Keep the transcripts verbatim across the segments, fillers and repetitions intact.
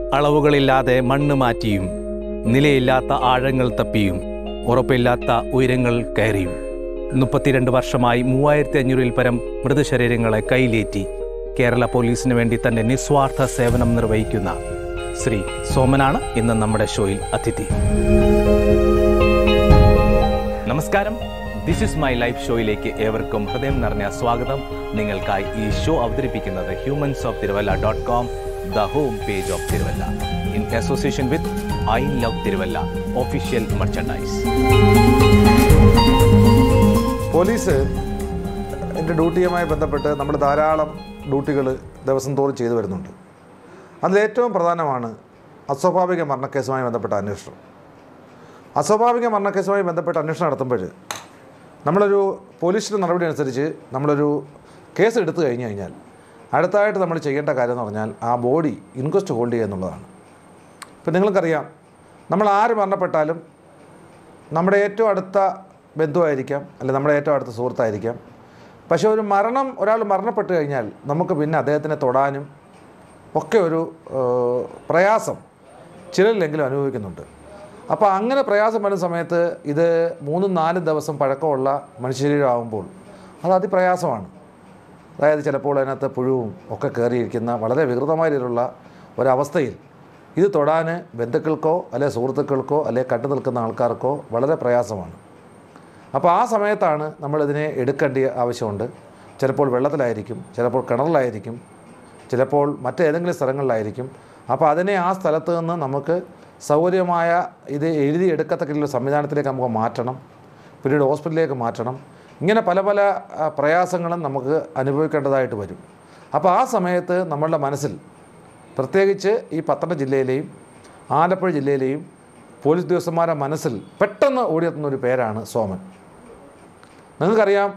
അളവുകളില്ലാതെ മണ്ണ് മാറ്റിയും നിലയില്ലാത്ത ആഴങ്ങൾ തപ്പിയും ഉറപ്പില്ലാത്ത ഉയരങ്ങൾ കയറിയും മുപ്പത്തിരണ്ട് വർഷമായി മൂവായിരത്തി അഞ്ഞൂറിൽ പരം മൃതശരീരങ്ങളെ കയ്യിലേറ്റി കേരള പോലീസിന് വേണ്ടി തൻ്റെ നിസ്വാർത്ഥ സേവനം നിർവഹിക്കുന്ന ശ്രീ സോമനാണ് ഇന്ന് നമ്മുടെ ഷോയിൽ അതിഥി. നമസ്കാരം, ദിസ് ഇസ് മൈ ലൈഫ് ഷോയിലേക്ക് ഏവർക്കും ഹൃദയം നിറഞ്ഞ സ്വാഗതം. നിങ്ങൾക്കായി ഈ ഷോ അവതരിപ്പിക്കുന്നത് humans of Thiruvalla dot com, the home page of Thiruvalla, in association with I love Thiruvalla official merchandise. Police എൻ്റെ ഡ്യൂട്ടിയുമായി ബന്ധപ്പെട്ട് നമ്മൾ ധാരാളം ഡ്യൂട്ടികൾ ദിവസം തോറും ചെയ്തു വരുന്നുണ്ട്. അതിലേറ്റവും പ്രധാനമാണ് അസ്വാഭാവിക മരണക്കേസുമായി ബന്ധപ്പെട്ട അന്വേഷണം. അസ്വാഭാവിക മരണക്കേസുമായി ബന്ധപ്പെട്ട അന്വേഷണം നടത്തുമ്പോൾ നമ്മളൊരു പോലീസിൻ്റെ നടപടി അനുസരിച്ച് നമ്മളൊരു കേസ് എടുത്തു കഴിഞ്ഞ് കഴിഞ്ഞാൽ അടുത്തായിട്ട് നമ്മൾ ചെയ്യേണ്ട കാര്യം എന്ന് പറഞ്ഞാൽ ആ ബോഡി ഇൻക്വസ്റ്റ് ഹോൾഡ് ചെയ്യുക എന്നുള്ളതാണ്. ഇപ്പം നിങ്ങൾക്കറിയാം, നമ്മൾ ആര് മരണപ്പെട്ടാലും നമ്മുടെ ഏറ്റവും അടുത്ത ബന്ധുവായിരിക്കാം, അല്ലെങ്കിൽ നമ്മുടെ ഏറ്റവും അടുത്ത സുഹൃത്തായിരിക്കാം. പക്ഷേ ഒരു മരണം ഒരാൾ മരണപ്പെട്ട് കഴിഞ്ഞാൽ നമുക്ക് പിന്നെ അദ്ദേഹത്തിനെ തൊടാനും ഒക്കെ ഒരു പ്രയാസം ചിലരിലെങ്കിലും അനുഭവിക്കുന്നുണ്ട്. അപ്പോൾ അങ്ങനെ പ്രയാസം വരുന്ന സമയത്ത് ഇത് മൂന്നും നാലും ദിവസം പഴക്കമുള്ള മനുഷ്യശരീരമാകുമ്പോൾ അത് അതിപ്രയാസമാണ്. അതായത് ചിലപ്പോൾ അതിനകത്ത് പുഴുവും ഒക്കെ കയറിയിരിക്കുന്ന വളരെ വികൃതമായ രീതിയിലുള്ള ഒരവസ്ഥയിൽ ഇത് തൊടാൻ ബന്ധുക്കൾക്കോ അല്ലെങ്കിൽ സുഹൃത്തുക്കൾക്കോ അല്ലെങ്കിൽ കണ്ടു നിൽക്കുന്ന ആൾക്കാർക്കോ വളരെ പ്രയാസമാണ്. അപ്പോൾ ആ സമയത്താണ് നമ്മളിതിനെ എടുക്കേണ്ട ആവശ്യമുണ്ട്. ചിലപ്പോൾ വെള്ളത്തിലായിരിക്കും, ചിലപ്പോൾ കിണറിലായിരിക്കും, ചിലപ്പോൾ മറ്റേതെങ്കിലും സ്ഥലങ്ങളിലായിരിക്കും. അപ്പോൾ അതിനെ ആ സ്ഥലത്ത് നിന്ന് നമുക്ക് സൗകര്യമായ ഇത് എഴുതിയെടുക്കത്തക്കുള്ള സംവിധാനത്തിലേക്ക് നമുക്ക് മാറ്റണം, പിന്നീട് ഹോസ്പിറ്റലിലേക്ക് മാറ്റണം. ഇങ്ങനെ പല പല പ്രയാസങ്ങളും നമുക്ക് അനുഭവിക്കേണ്ടതായിട്ട് വരും. അപ്പോൾ ആ സമയത്ത് നമ്മളുടെ മനസ്സിൽ, പ്രത്യേകിച്ച് ഈ പത്തനംതിട്ട ജില്ലയിലെയും ആലപ്പുഴ ജില്ലയിലെയും പോലീസ് ഉദ്യോഗസ്ഥന്മാരുടെ മനസ്സിൽ പെട്ടെന്ന് ഓടിയെത്തുന്ന ഒരു പേരാണ് സോമൻ. നിങ്ങൾക്കറിയാം,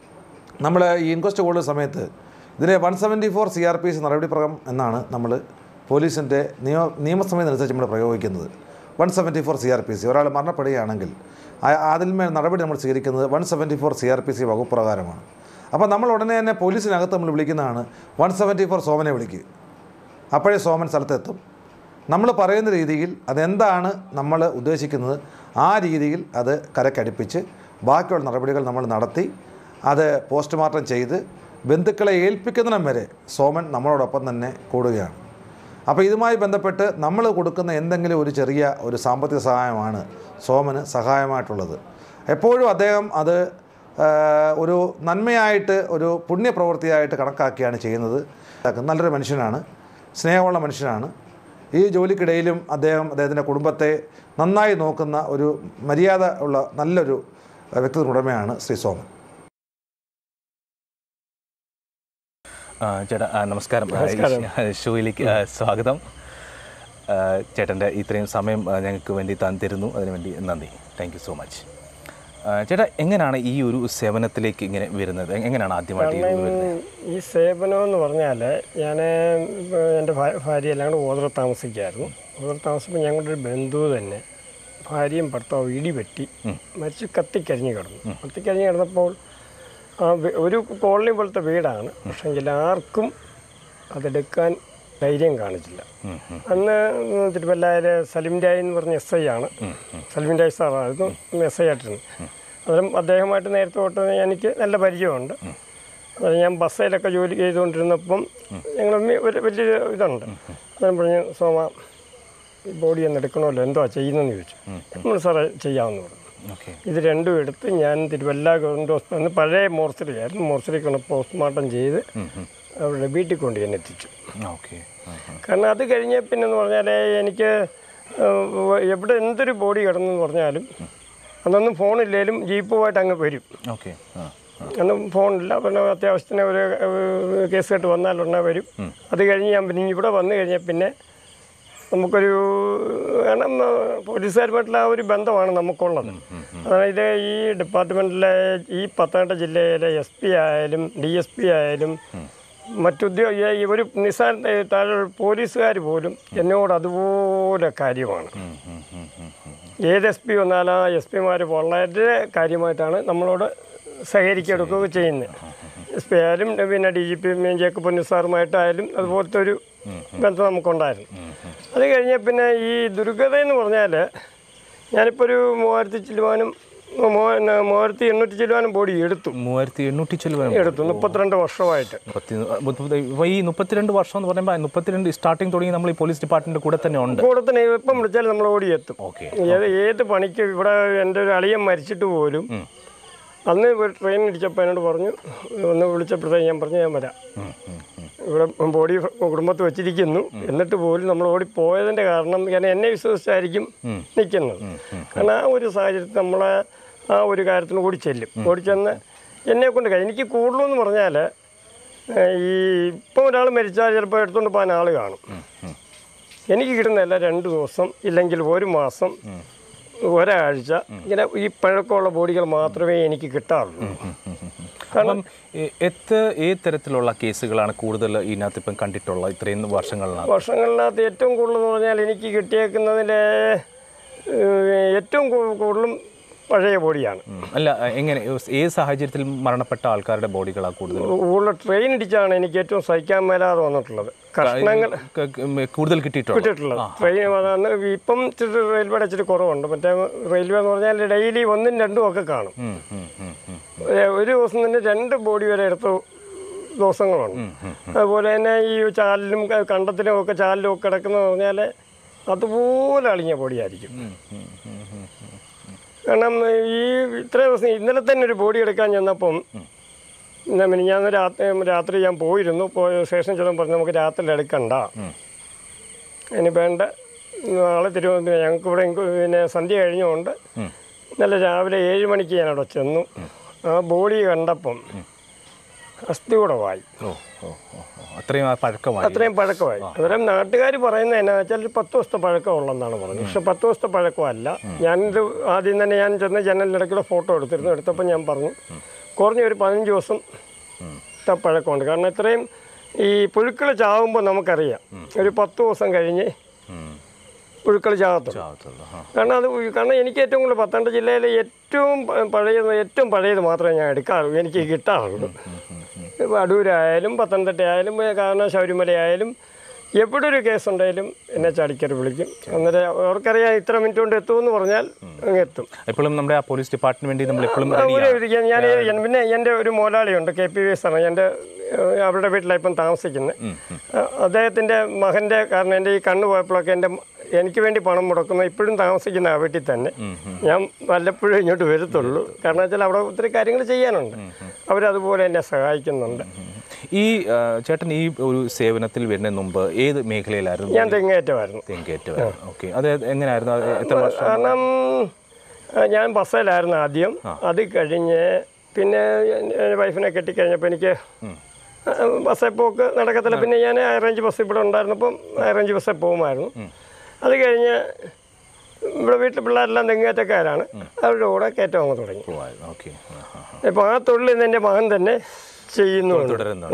നമ്മൾ ഈ ഇൻക്വസ്റ്റ് കൂടുന്ന സമയത്ത് ഇതിനെ one seventy four C R P C നടപടി പ്രകാരം എന്നാണ് നമ്മൾ പോലീസിൻ്റെ നിയമ നിയമസമയത്തനുസരിച്ച് നമ്മൾ പ്രയോഗിക്കുന്നത്. One seventy four C R P C ഒരാൾ മരണപ്പെടുകയാണെങ്കിൽ അതിന്മേൽ നടപടി നമ്മൾ സ്വീകരിക്കുന്നത് one seventy four C R P C വകുപ്പ് പ്രകാരമാണ്. അപ്പോൾ നമ്മൾ ഉടനെ തന്നെ പോലീസിനകത്ത് നമ്മൾ വിളിക്കുന്നതാണ് വൺ സെവൻറ്റി ഫോർ സോമനെ വിളിക്കുക. അപ്പോഴേ സോമൻ സ്ഥലത്തെത്തും. നമ്മൾ പറയുന്ന രീതിയിൽ അതെന്താണ് നമ്മൾ ഉദ്ദേശിക്കുന്നത് ആ രീതിയിൽ അത് കരക്കടുപ്പിച്ച് ബാക്കിയുള്ള നടപടികൾ നമ്മൾ നടത്തി അത് പോസ്റ്റ്മോർട്ടം ചെയ്ത് ബന്ധുക്കളെ ഏൽപ്പിക്കുന്നതിനും വരെ സോമൻ നമ്മളോടൊപ്പം തന്നെ കൂടുകയാണ്. അപ്പോൾ ഇതുമായി ബന്ധപ്പെട്ട് നമ്മൾ കൊടുക്കുന്ന എന്തെങ്കിലും ഒരു ചെറിയ ഒരു സാമ്പത്തിക സഹായമാണ് സോമന് സഹായമായിട്ടുള്ളത്. എപ്പോഴും അദ്ദേഹം അത് ഒരു നന്മയായിട്ട്, ഒരു പുണ്യപ്രവൃത്തിയായിട്ട് കണക്കാക്കിയാണ് ചെയ്യുന്നത്. നല്ലൊരു മനുഷ്യനാണ്, സ്നേഹമുള്ള മനുഷ്യനാണ്. ഈ ജോലിക്കിടയിലും അദ്ദേഹം അദ്ദേഹത്തിൻ്റെ കുടുംബത്തെ നന്നായി നോക്കുന്ന ഒരു മര്യാദ ഉള്ള നല്ലൊരു വ്യക്തിത്വ ഉടമയാണ് ശ്രീ സോമൻ. ചേട്ടാ നമസ്കാരം, ഷോയിലേക്ക് സ്വാഗതം. ചേട്ടൻ്റെ ഇത്രയും സമയം ഞങ്ങൾക്ക് വേണ്ടി താൻ തരുന്നു, അതിനുവേണ്ടി നന്ദി. Thank you so much. ചേട്ടാ, എങ്ങനെയാണ് ഈ ഒരു സേവനത്തിലേക്ക് ഇങ്ങനെ വരുന്നത്? എങ്ങനെയാണ് ആദ്യമായിട്ട് വരുന്നത്? ഈ സേവനം എന്ന് പറഞ്ഞാൽ, ഞാൻ എൻ്റെ ഭാര്യ എല്ലാം കൂടെ ഓതറ താമസിക്കായിരുന്നു. ഓതറ താമസിക്കുമ്പോൾ ഞങ്ങളുടെ ഒരു ബന്ധു തന്നെ ഭാര്യയും ഭർത്താവും ഇടിപെട്ടി മരിച്ച് കത്തിക്കരിഞ്ഞ് കിടന്നു. കത്തിക്കരിഞ്ഞ് കിടന്നപ്പോൾ ആ ഒരു കോളനി പോലത്തെ വീടാണ്, പക്ഷെങ്കിൽ ആർക്കും അതെടുക്കാൻ ധൈര്യം കാണിച്ചില്ല. അന്ന് തിരുവല്ലയിലെ സലിംരായ് എന്ന് പറഞ്ഞ എസ് ഐ ആണ്, സലിംരായ് സാറായിരുന്നു എസ് ഐ ആയിട്ടിരുന്നു. അന്നേരം അദ്ദേഹമായിട്ട് നേരത്തെ തൊട്ട് എനിക്ക് നല്ല പരിചയമുണ്ട്. അതായത് ഞാൻ ബസ്സിലൊക്കെ ജോലി ചെയ്തുകൊണ്ടിരുന്നപ്പം ഞങ്ങൾ ഒരു വലിയ ഇതുണ്ട്. അന്നേരം പറഞ്ഞു, സോമ ഈ ബോഡി ഒന്ന് എടുക്കണമല്ലോ, എന്തോ ചെയ്യുന്നതെന്ന് ചോദിച്ചു. നമ്മൾ സാറേ ചെയ്യാമെന്ന് പറഞ്ഞു. ഇത് രണ്ടും എടുത്ത് ഞാൻ തിരുവല്ല ഗവൺമെൻറ് ഹോസ്പിറ്റലിൽ പഴയ മോർച്ചറി ആയിരുന്നു, മോർച്ചറി കൊണ്ട് പോസ്റ്റ്മോർട്ടം ചെയ്ത് അവരുടെ വീട്ടിൽ കൊണ്ട് ഞാൻ എത്തിച്ചു. കാരണം അത് കഴിഞ്ഞ പിന്നെന്ന് പറഞ്ഞാൽ എനിക്ക് എവിടെ എന്തൊരു ബോഡി കിടന്നെന്ന് പറഞ്ഞാലും അന്നൊന്നും ഫോണില്ലേലും ജീപ്പുമായിട്ട് അങ്ങ് വരും. അന്നും ഫോണില്ല, പിന്നെ അത്യാവശ്യത്തിന് ഒരു കേസ് കേട്ട് വന്നാലുടനെ വരും. അത് കഴിഞ്ഞ് ഞാൻ പിന്നെ ഇവിടെ വന്നു കഴിഞ്ഞാൽ പിന്നെ നമുക്കൊരു, കാരണം പോലീസുകാരുമായിട്ടുള്ള ആ ഒരു ബന്ധമാണ് നമുക്കുള്ളത്. അതായത് ഈ ഡിപ്പാർട്ട്മെൻറ്റിലെ ഈ പത്തനംതിട്ട ജില്ലയിലെ എസ് പി ആയാലും ഡി എസ് പി ആയാലും മറ്റുദ്യോഗ ഒരു നിസാര താഴെ പോലീസുകാർ പോലും എന്നോട് അതുപോലെ കാര്യമാണ്. ഏത് എസ് പി വന്നാലും ആ എസ് പിമാർ വളരെ കാര്യമായിട്ടാണ് നമ്മളോട് സഹകരിക്കുകയൊക്കെ ചെയ്യുന്നത്. എസ് പി ആയാലും പിന്നെ D G P Jacob Punnoose സാറുമായിട്ടായാലും അതുപോലത്തെ ഒരു ബന്ധം നമുക്കുണ്ടായിരുന്നു. അത് കഴിഞ്ഞ പിന്നെ ഈ ദുർഗതയെന്ന് പറഞ്ഞാൽ ഞാനിപ്പോൾ ഒരു മൂവായിരത്തി ചില്ലുവാനും മൂവായിരത്തി എണ്ണൂറ്റി ചില്ലുവാനും ബോഡി എടുത്തു മൂവായിരത്തി എണ്ണൂറ്റി ചില്ലുവാനും എടുത്തു മുപ്പത്തിരണ്ട് വർഷമായിട്ട്. ഈ മുപ്പത്തിരണ്ട് വർഷം എന്ന് പറയുമ്പോൾ മുപ്പത്തിരണ്ട് സ്റ്റാർട്ടിങ് തുടങ്ങി നമ്മൾ ഈ പോലീസ് ഡിപ്പാർട്ട്മെന്റ് കൂടെ തന്നെ ഉണ്ട്. കൂടെ തന്നെ എപ്പം വിളിച്ചാലും നമ്മൾ ഓടി എത്തും. ഏത് ഏത് പണിക്ക് ഇവിടെ എൻ്റെ ഒരു അളിയൻ മരിച്ചിട്ട് പോലും അന്ന് ട്രെയിൻ ഇടിച്ചപ്പോൾ എന്നോട് പറഞ്ഞു, ഒന്ന് വിളിച്ചപ്പോഴത്തേക്ക് ഞാൻ പറഞ്ഞു ഞാൻ വരാം, ഇവിടെ ബോഡി കുടുംബത്ത് വെച്ചിരിക്കുന്നു. എന്നിട്ട് പോലും നമ്മൾ ഓടി പോയതിൻ്റെ കാരണം കാരണം എന്നെ വിശ്വസിച്ചായിരിക്കും നിൽക്കുന്നത്. കാരണം ആ ഒരു സാഹചര്യത്തിൽ നമ്മളെ ആ ഒരു കാര്യത്തിന് കൂടി ചെല്ലും. ഓടി ചെന്ന് എന്നെ കൊണ്ട് കഴിയും. എനിക്ക് കൂടുതലെന്ന് പറഞ്ഞാൽ ഈ ഇപ്പോൾ ഒരാൾ മരിച്ചാൽ ചിലപ്പോൾ എടുത്തുകൊണ്ട് പോകാൻ ആൾ കാണും. എനിക്ക് കിട്ടുന്നതല്ല രണ്ട് ദിവസം ഇല്ലെങ്കിൽ ഒരു മാസം ഒരാഴ്ച ഇങ്ങനെ ഈ പഴക്കമുള്ള ബോഡികൾ മാത്രമേ എനിക്ക് കിട്ടാറുള്ളൂ. കാരണം എത്ര ഏത് തരത്തിലുള്ള കേസുകളാണ് കൂടുതൽ ഇതിനകത്ത് ഇപ്പം കണ്ടിട്ടുള്ളത് ഇത്രയും വർഷങ്ങളിലാണ്? വർഷങ്ങളിനകത്ത് ഏറ്റവും കൂടുതലെന്ന് പറഞ്ഞാൽ എനിക്ക് കിട്ടിയേക്കുന്നതിൽ ഏറ്റവും കൂടുതലും പഴയ ബോഡിയാണ്. അല്ല, എങ്ങനെ ഏത് സാഹചര്യത്തിൽ മരണപ്പെട്ട ആൾക്കാരുടെ ബോഡികളാണ് കൂടുതൽ? കൂടുതൽ ട്രെയിൻ ഇടിച്ചാണ് എനിക്ക് ഏറ്റവും സഹിക്കാൻ മേലാതെ വന്നിട്ടുള്ളത്. കഷ്ണങ്ങൾ കൂടുതൽ കിട്ടിയിട്ടുള്ളത് കിട്ടിയിട്ടുള്ളത് ട്രെയിൻ വന്ന് ഇപ്പം ഇച്ചിരി റെയിൽവേയുടെ ഇച്ചിരി കുറവുണ്ട്. മറ്റേ റെയിൽവേ എന്ന് പറഞ്ഞാൽ ഡെയിലി ഒന്നും രണ്ടും ഒക്കെ കാണും. ഒരു ദിവസം തന്നെ രണ്ട് ബോഡി വരെ എടുത്ത ദിവസങ്ങളുണ്ട്. അതുപോലെ തന്നെ ഈ ചാലിലും കണ്ടത്തിലും ഒക്കെ ചാലിലും ഒക്കെ കിടക്കുന്നത് പറഞ്ഞാൽ അതുപോലെ അളിഞ്ഞ ബോഡിയായിരിക്കും. കാരണം ഈ ഇത്ര ദിവസം ഇന്നലെ തന്നെ ഒരു ബോഡി എടുക്കാൻ ചെന്നപ്പം ഞാൻ രാത്രി രാത്രി ഞാൻ പോയിരുന്നു. പോയ സ്റ്റേഷനിൽ ചെന്നപ്പോൾ പറഞ്ഞു നമുക്ക് രാത്രി എടുക്കണ്ട, ഇനി വേണ്ട നാളെ തിരുവനന്തപുരം ഞങ്ങൾക്ക് ഇവിടെ പിന്നെ സന്ധ്യ കഴിഞ്ഞുകൊണ്ട് നല്ല രാവിലെ ഏഴ് മണിക്ക് ഞാൻ അവിടെ ചെന്നു. ആ ബോഡി കണ്ടപ്പം അസ്ഥി കൂടമായി. അത്രയും പഴക്കമായി അത്രയും പഴക്കമായി അന്നേരം നാട്ടുകാർ പറയുന്നത് എന്നാ വെച്ചാൽ പത്ത് ദിവസത്തെ പഴക്കമുള്ളതെന്നാണ് പറഞ്ഞത്. പക്ഷെ പത്ത് ദിവസത്തെ പഴക്കമല്ല. ഞാനിത് ആദ്യം തന്നെ ഞാൻ ചെന്ന് ജനലിനിടയ്ക്കുള്ള ഫോട്ടോ എടുത്തിരുന്നു. എടുത്തപ്പോൾ ഞാൻ പറഞ്ഞു കുറഞ്ഞ ഒരു പതിനഞ്ച് ദിവസം പഴക്കമുണ്ട്. കാരണം ഇത്രയും ഈ പുഴുക്കൾ ചാവുമ്പോൾ നമുക്കറിയാം ഒരു പത്ത് ദിവസം കഴിഞ്ഞ് പുഴുക്കൾ ചാകത്തുള്ളൂ. കാരണം അത് കാരണം എനിക്ക് ഏറ്റവും കൂടുതൽ പത്തനംതിട്ട ജില്ലയിലെ ഏറ്റവും പഴയത് ഏറ്റവും പഴയത് മാത്രമേ ഞാൻ എടുക്കാറുള്ളൂ, എനിക്ക് കിട്ടാറുള്ളൂ. അടൂരായാലും പത്തനംതിട്ട ആയാലും കാരണം ശബരിമലയായാലും എവിടെ ഒരു കേസുണ്ടെങ്കിലും എന്നെ ചാടിക്കറി വിളിക്കും. അന്നേരം അവർക്കറിയാം ഇത്ര മിനിറ്റ് കൊണ്ട് എത്തുമെന്ന് പറഞ്ഞാൽ അങ്ങ് എത്തും. എപ്പോഴും നമ്മുടെ ആ പോലീസ് ഡിപ്പാർട്ട്മെന്റ് വേണ്ടി നമ്മൾ എപ്പോഴും ഞാൻ പിന്നെ എൻ്റെ ഒരു മോലാളിയുണ്ട്, കെ പി വി എസ് ആണ് എൻ്റെ അവരുടെ വീട്ടിലാണ് ഇപ്പം താമസിക്കുന്നത്. അദ്ദേഹത്തിൻ്റെ മകൻ്റെ കാരണം എൻ്റെ ഈ കണ്ണ് പോയപ്പോഴൊക്കെ എൻ്റെ എനിക്ക് വേണ്ടി പണം മുടക്കുന്ന ഇപ്പോഴും താമസിക്കുന്ന ആ വീട്ടിൽ തന്നെ. ഞാൻ വല്ലപ്പോഴും ഇങ്ങോട്ട് വരത്തുള്ളൂ. കാരണം വെച്ചാൽ അവിടെ ഒത്തിരി കാര്യങ്ങൾ ചെയ്യാനുണ്ട്. അവരതുപോലെ എന്നെ സഹായിക്കുന്നുണ്ട്. ഈ ചേട്ടൻ ഈ ഒരു സേവനത്തിൽ വരുന്നതിന് മുമ്പ് ഏത് മേഖലയിലായിരുന്നു? ഞാൻ തെങ്ങേറ്റമായിരുന്നു. തെങ്ങേറ്റമായിരുന്നു. ഓക്കെ. അത് എങ്ങനെയായിരുന്നു? എത്ര വർഷം? കാരണം ഞാൻ ബസ്സിലായിരുന്നു ആദ്യം. അത് കഴിഞ്ഞ് പിന്നെ വൈഫിനെ കെട്ടിക്കഴിഞ്ഞപ്പോൾ എനിക്ക് ബസ്സിൽ പോക്ക് നടക്കത്തില്ല. പിന്നെ ഞാൻ ഹൈറേഞ്ച് ബസ് ഇവിടെ ഉണ്ടായിരുന്നപ്പം ഹൈറേഞ്ച് ബസ്സിൽ പോകുമായിരുന്നു. അത് കഴിഞ്ഞ് ഇവിടെ വീട്ടിൽ പിള്ളേരെല്ലാം തെങ്ങേറ്റക്കാരാണ്. അവരുടെ കൂടെ കയറ്റം അങ്ങ് തുടങ്ങി. ഇപ്പോൾ ആ തൊഴിൽ ഇന്ന് എൻ്റെ മകൻ തന്നെ ചെയ്യുന്നുണ്ട്.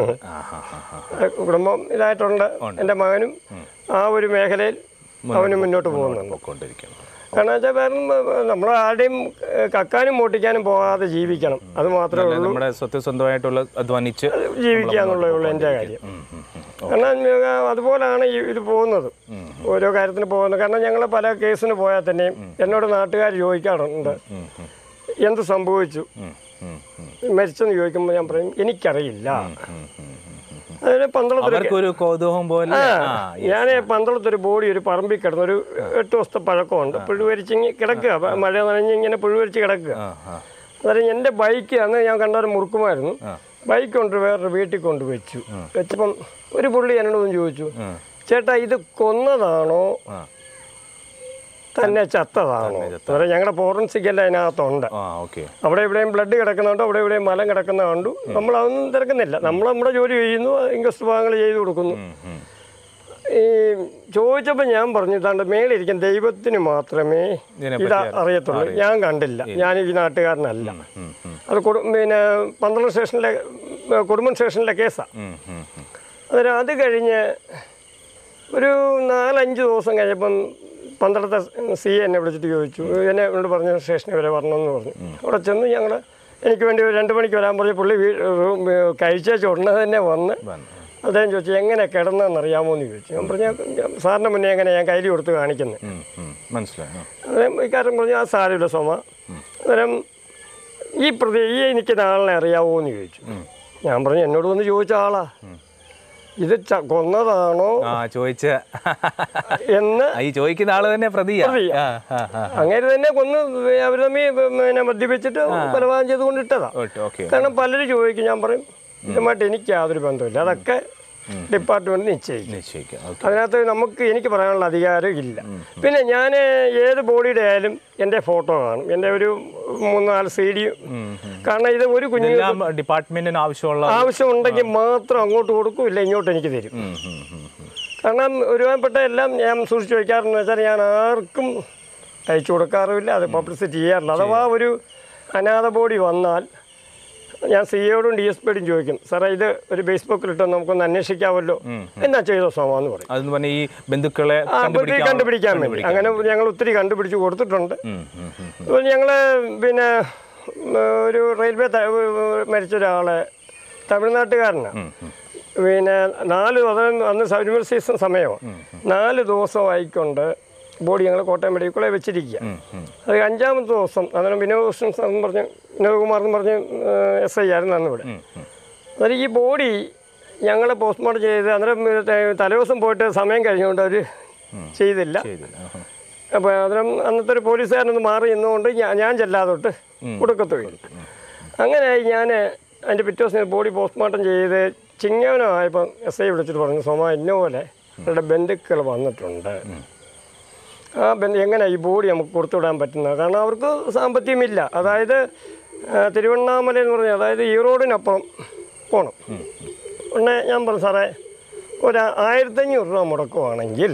കുടുംബം ഇതായിട്ടുണ്ട്. എൻ്റെ മകനും ആ ഒരു മേഖലയിൽ അവന് മുന്നോട്ട് പോകുന്നുണ്ട്. കാരണം വെച്ചാൽ വേറെ നമ്മൾ ആരുടെയും കക്കാനും മോട്ടിക്കാനും പോകാതെ ജീവിക്കണം. അത് മാത്രമേ ഉള്ളൂ. നമ്മുടെ സത്യസന്ധമായിട്ടുള്ള അധ്വാനിച്ച് ജീവിക്കുക എന്നുള്ളതേ ഉള്ളൂ എൻ്റെ കാര്യം. കാരണം അതുപോലെയാണ് ഈ ഇത് പോകുന്നത്, ഓരോ കാര്യത്തിന് പോകുന്നത്. കാരണം ഞങ്ങൾ പല കേസിന് പോയാൽ തന്നെയും എന്നോട് നാട്ടുകാർ ചോദിക്കാറുണ്ട് എന്ത് സംഭവിച്ചു മരിച്ചെന്ന് ചോദിക്കുമ്പോൾ ഞാൻ പറയും എനിക്കറിയില്ല. അതിന് പന്തളത്തൊരു കൗതുകം പോലെ ഞാൻ പന്തളത്തൊരു ബോഡി ഒരു പറമ്പിൽ കിടന്നു. ഒരു എട്ട് ദിവസത്തെ പഴക്കമുണ്ട്. പുഴുവരിച്ചിങ്ങി കിടക്കുക, മഴ നനഞ്ഞ് ഇങ്ങനെ പുഴുവരിച്ച് കിടക്കുക. അതായത് എൻ്റെ ബൈക്ക് അന്ന് ഞാൻ കണ്ടൊരു മുറുക്കുമായിരുന്നു. ബൈക്ക് കൊണ്ട് വേറൊരു വീട്ടിൽ കൊണ്ട് വെച്ചു. വെച്ചപ്പം ഒരു പുള്ളി എന്നോടൊന്നും ചോദിച്ചു, ചേട്ടാ ഇത് കൊന്നതാണോ തന്നെ ചത്തതാണോ? അതായത് ഞങ്ങളുടെ ഫോറൻസിക് എല്ലാം അതിനകത്തുണ്ട്. അവിടെ ഇവിടെയും ബ്ലഡ് കിടക്കുന്നുണ്ട്, അവിടെ ഇവിടെയും മലം കിടക്കുന്ന കണ്ടു. നമ്മളതൊന്നും തിരക്കുന്നില്ല. നമ്മൾ നമ്മുടെ ജോലി ചെയ്യുന്നു, ഇൻക്വസ്റ്റ് ഭാഗങ്ങൾ ചെയ്തു കൊടുക്കുന്നു. ഈ ചോദിച്ചപ്പോൾ ഞാൻ പറഞ്ഞു ഇതാണ്ട് മേളിരിക്കാൻ ദൈവത്തിന് മാത്രമേ ഇത് അറിയത്തുള്ളൂ, ഞാൻ കണ്ടില്ല, ഞാൻ ഈ നാട്ടുകാരനല്ല. അത് പിന്നെ പന്തളം സ്റ്റേഷനിലെ കുടുംബം സ്റ്റേഷനിലെ കേസാണ്. അന്നേരം അത് കഴിഞ്ഞ് ഒരു നാലഞ്ച് ദിവസം കഴിഞ്ഞപ്പം പന്തളത്തെ സി എന്നെ വിളിച്ചിട്ട് ചോദിച്ചു, എന്നെ എന്നോട് പറഞ്ഞു സ്റ്റേഷനിൽ വരെ വരണമെന്ന് പറഞ്ഞു. അവിടെ ചെന്ന് ഞങ്ങൾ എനിക്ക് വേണ്ടി ഒരു രണ്ട് മണിക്ക് വരാൻ പറഞ്ഞ് പുള്ളി കഴിച്ചേച്ച് ഉടനെ തന്നെ വന്ന് അദ്ദേഹം ചോദിച്ചു എങ്ങനെ കിടന്നതെന്നറിയാമോ എന്ന് ചോദിച്ചു. ഞാൻ പറഞ്ഞു സാറിൻ്റെ മുന്നേ എങ്ങനെ ഞാൻ കയ്യിൽ കൊടുത്ത് കാണിക്കുന്നത്. മനസ്സിലായി. അന്നേരം ഇക്കാരൻ പറഞ്ഞു ആ സാരമില്ല സോമ. അന്നേരം ഈ പ്രതി ഈ എനിക്ക് ആളിനെ അറിയാവോ എന്ന് ചോദിച്ചു. ഞാൻ പറഞ്ഞു എന്നോട് വന്ന് ചോദിച്ച ആളാ, ഇത് കൊന്നതാണോ ചോദിച്ച എന്ന് ഈ ചോദിക്കുന്ന ആള് തന്നെ പ്രതിയാ. അങ്ങനെ തന്നെ കൊന്ന് അവർ തമ്മിൽ പിന്നെ മദ്യപിച്ചിട്ട് കൊലപാതകം ചെയ്തുകൊണ്ട് ഇട്ടതാ. കാരണം പലരും ചോദിക്കും. ഞാൻ പറയും ഇതുമായിട്ട് എനിക്ക് യാതൊരു ബന്ധമില്ല, അതൊക്കെ ഡിപ്പാർട്ട്മെന്റ് നിശ്ചയിക്കും. അതിനകത്ത് നമുക്ക് എനിക്ക് പറയാനുള്ള അധികാരം ഇല്ല. പിന്നെ ഞാൻ ഏത് ബോഡിയുടെ ആയാലും എൻ്റെ ഫോട്ടോ കാണും, എൻ്റെ ഒരു മൂന്നാല് സി ഡി. കാരണം ഇത് ഒരു കുഞ്ഞു ഡിപ്പാർട്ട്മെന്റിന് ആവശ്യമുള്ള ആവശ്യമുണ്ടെങ്കിൽ മാത്രം അങ്ങോട്ട് കൊടുക്കും, ഇല്ല ഇങ്ങോട്ട് എനിക്ക് തരും. കാരണം ഒരുപാട് എല്ലാം ഞാൻ സൂക്ഷിച്ചു വയ്ക്കാറെന്ന് വെച്ചാൽ ഞാൻ ആർക്കും അയച്ചു കൊടുക്കാറുമില്ല, അത് പബ്ലിസിറ്റി ചെയ്യാറില്ല. അഥവാ ഒരു അനാഥ ബോഡി വന്നാൽ ഞാൻ സി എയോടും ഡി എസ് പിയോടും ചോദിക്കും, സാറേ ഇത് ഒരു ഫേസ്ബുക്കിലിട്ട് നമുക്കൊന്ന് അന്വേഷിക്കാമല്ലോ, എന്നാ ചെയ്തോ സോമാന്ന് പറയും. ഈ ബന്ധുക്കളെ കണ്ടുപിടിക്കാൻ വേണ്ടി അങ്ങനെ ഞങ്ങൾ ഒത്തിരി കണ്ടുപിടിച്ച് കൊടുത്തിട്ടുണ്ട്. അതുപോലെ ഞങ്ങൾ പിന്നെ ഒരു റെയിൽവേ മരിച്ച ഒരാളെ തമിഴ്നാട്ടുകാരനാണ്. പിന്നെ നാല് ദിവസം അന്ന് സൗജന്യ സീസൺ സമയമാണ്, നാല് ദിവസമായിക്കൊണ്ട് ബോഡി ഞങ്ങൾ കോട്ടയം മെഡിക്കൽ കോളേജിൽ വെച്ചിരിക്കുക. അത് അഞ്ചാമത്തെ ദിവസം അന്നേരം വിനോദ് എന്ന് പറഞ്ഞ് വിനോദ്കുമാർ എന്ന് പറഞ്ഞ് എസ് ഐ ആയിരുന്നു അന്ന് ഇവിടെ. അന്നേരം ഈ ബോഡി ഞങ്ങൾ പോസ്റ്റ്മോർട്ടം ചെയ്ത് അന്നേരം തലേദിവസം പോയിട്ട് സമയം കഴിഞ്ഞുകൊണ്ട് അവർ ചെയ്തില്ല. അപ്പോൾ അന്നേരം അന്നത്തെ ഒരു പോലീസുകാരനൊന്ന് മാറി നിന്നുകൊണ്ട് ഞാൻ ചെല്ലാതൊട്ട് കൊടുക്കത്തുമില്ല. അങ്ങനെ ഞാൻ അതിൻ്റെ പിറ്റേ ദിവസം ബോഡി പോസ്റ്റ്മോർട്ടം ചെയ്ത് ചിങ്ങവനമായപ്പോൾ എസ് ഐ വിളിച്ചിട്ട് പറഞ്ഞു, സോമ ഇന്നപോലെ അവരുടെ ബന്ധുക്കൾ വന്നിട്ടുണ്ട്, ആ ബന്ധു എങ്ങനെ ഈ ബോഡി നമുക്ക് കൊടുത്തുവിടാൻ പറ്റുന്നത്? കാരണം അവർക്ക് സാമ്പത്തികമില്ല. അതായത് തിരുവണ്ണാമല എന്ന് പറഞ്ഞാൽ അതായത് ഈറോഡിനപ്പുറം പോകണം. ഉടനെ ഞാൻ പറഞ്ഞു സാറേ ഒരു ആയിരത്തഞ്ഞൂറ് രൂപ മുടക്കുവാണെങ്കിൽ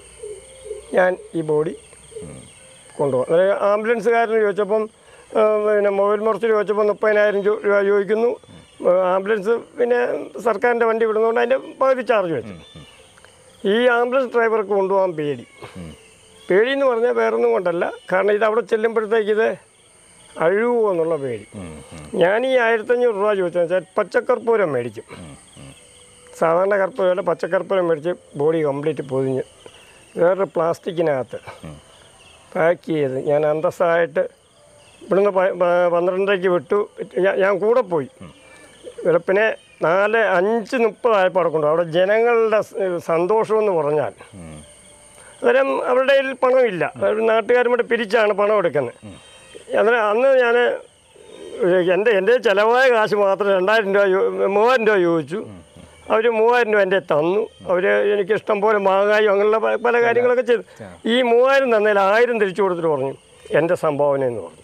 ഞാൻ ഈ ബോഡി കൊണ്ടുപോകാം. അതായത് ആംബുലൻസുകാരന് ചോദിച്ചപ്പം പിന്നെ മൊബൈൽ മുറച്ച് ചോദിച്ചപ്പോൾ മുപ്പതിനായിരം രൂപ ചോദിക്കുന്നു. ആംബുലൻസ് പിന്നെ സർക്കാരിൻ്റെ വണ്ടി വിടുന്നതുകൊണ്ട് അതിൻ്റെ പകുതി ചാർജ് വെച്ചു. ഈ ആംബുലൻസ് ഡ്രൈവർക്ക് കൊണ്ടുപോകാൻ പേടി. പേടി എന്ന് പറഞ്ഞാൽ വേറൊന്നും കൊണ്ടല്ല, കാരണം ഇത് അവിടെ ചെല്ലുമ്പോഴത്തേക്ക് ഇത് അഴുകുമോ എന്നുള്ള പേടി. ഞാൻ ഈ ആയിരത്തഞ്ഞൂറ് രൂപ ചോദിച്ചതെന്ന് വെച്ചാൽ പച്ചക്കർപ്പൂരം മേടിക്കും. സാധാരണ കർപ്പൂരമല്ല, പച്ചക്കർപ്പൂരം മേടിച്ച് ബോഡി കംപ്ലീറ്റ് പൊതിഞ്ഞ് വേറൊരു പ്ലാസ്റ്റിക്കിനകത്ത് പാക്ക് ചെയ്ത് ഞാൻ അന്തസ്സായിട്ട് ഇവിടുന്ന് പന്ത്രണ്ടരയ്ക്ക് വിട്ടു. ഞാൻ കൂടെ പോയി. വെളുപ്പിനെ നാല് അഞ്ച് മുപ്പതായപ്പോൾ അവിടെ കൊണ്ടു. അവിടെ ജനങ്ങളുടെ സന്തോഷമെന്ന് പറഞ്ഞാൽ അന്നേരം അവരുടെ കയ്യിൽ പണമില്ല, നാട്ടുകാരും കൂടെ പിരിച്ചാണ് പണം എടുക്കുന്നത്. അന്നേരം അന്ന് ഞാൻ എൻ്റെ എൻ്റെ ചിലവായ കാശ് മാത്രം രണ്ടായിരം രൂപ മൂവായിരം രൂപ ചോദിച്ചു. അവർ മൂവായിരം രൂപ എൻ്റെ തന്നു. അവർ എനിക്ക് ഇഷ്ടം പോലെ മാങ്ങായും അങ്ങനെയുള്ള പല കാര്യങ്ങളൊക്കെ ചെയ്തു. ഈ മൂവായിരം തന്നതിൽ ആയിരം തിരിച്ചു കൊടുത്തിട്ട് പറഞ്ഞു എൻ്റെ സംഭാവന എന്ന് പറഞ്ഞു.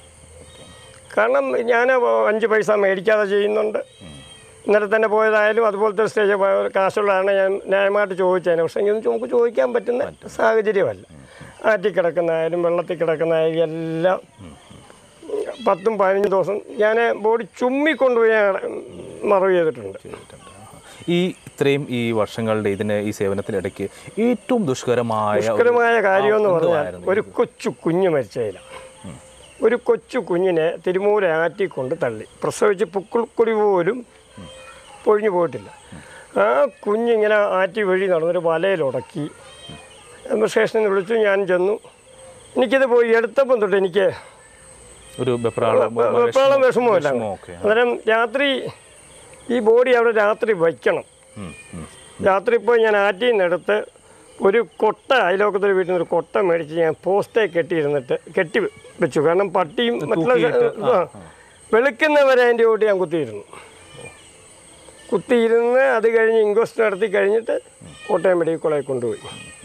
കാരണം ഞാൻ അഞ്ച് പൈസ മേടിക്കാതെ ചെയ്യുന്നുണ്ട്. ഇന്നലെ തന്നെ പോയതായാലും അതുപോലത്തെ സ്റ്റേജ് കാശുള്ളതാണ് ഞാൻ ന്യായമായിട്ട് ചോദിച്ചതിന്. പക്ഷേ ഇതൊന്നും നമുക്ക് ചോദിക്കാൻ പറ്റുന്ന സാഹചര്യമല്ല. ആറ്റി കിടക്കുന്നതായാലും വെള്ളത്തിൽ കിടക്കുന്നതായാലും എല്ലാം പത്തും പതിനഞ്ച് ദിവസം ഞാൻ ബോഡി ചുമ്മിക്കൊണ്ടുപോയി മറവ് ചെയ്തിട്ടുണ്ട്. ഈ ഇത്രയും ഈ വർഷങ്ങളുടെ ഇതിന് ഈ സേവനത്തിനിടയ്ക്ക് ഏറ്റവും ദുഷ്കരമായ ദുഷ്കരമായ കാര്യമെന്ന് പറഞ്ഞാൽ ഒരു കൊച്ചു കുഞ്ഞ് മരിച്ചതിലാണ്. ഒരു കൊച്ചു കുഞ്ഞിനെ തിരുമൂല ആറ്റിക്കൊണ്ട് തള്ളി പ്രസവിച്ച് പുക്കിൾക്കൊടി പോലും പൊഴിഞ്ഞു പോയിട്ടില്ല. ആ കുഞ്ഞിങ്ങനെ ആറ്റി വഴി നടന്നൊരു വലയിലുടക്കി സ്റ്റേഷനിൽ വിളിച്ചു. ഞാൻ ചെന്നു. എനിക്കിത് പോയി എടുത്തപ്പം തൊട്ട് എനിക്ക് ഒരു വെപ്രാളം വിഷമമില്ല. അന്നേരം രാത്രി ഈ ബോഡി അവിടെ രാത്രി വയ്ക്കണം. രാത്രി പോയി ഞാൻ ആറ്റിൽ നിന്നെടുത്ത് ഒരു കൊട്ട അയലോക്കത്തൊരു വീട്ടിൽ നിന്ന് ഒരു കൊട്ട മേടിച്ച് ഞാൻ പോസ്റ്റേ കെട്ടിയിരുന്നിട്ട് കെട്ടി വെച്ചു. കാരണം പട്ടിയും മറ്റുള്ള വെളുക്കുന്നവരെ അതിൻ്റെ ഓട്ടി ഞാൻ കുത്തിയിരുന്നു. കുത്തിയിരുന്ന് അത് കഴിഞ്ഞ് ഇൻക്വസ്റ്റ് നടത്തി കഴിഞ്ഞിട്ട് കോട്ടയം മെഡിക്കൽ കോളേജിൽ കൊണ്ടുപോയി.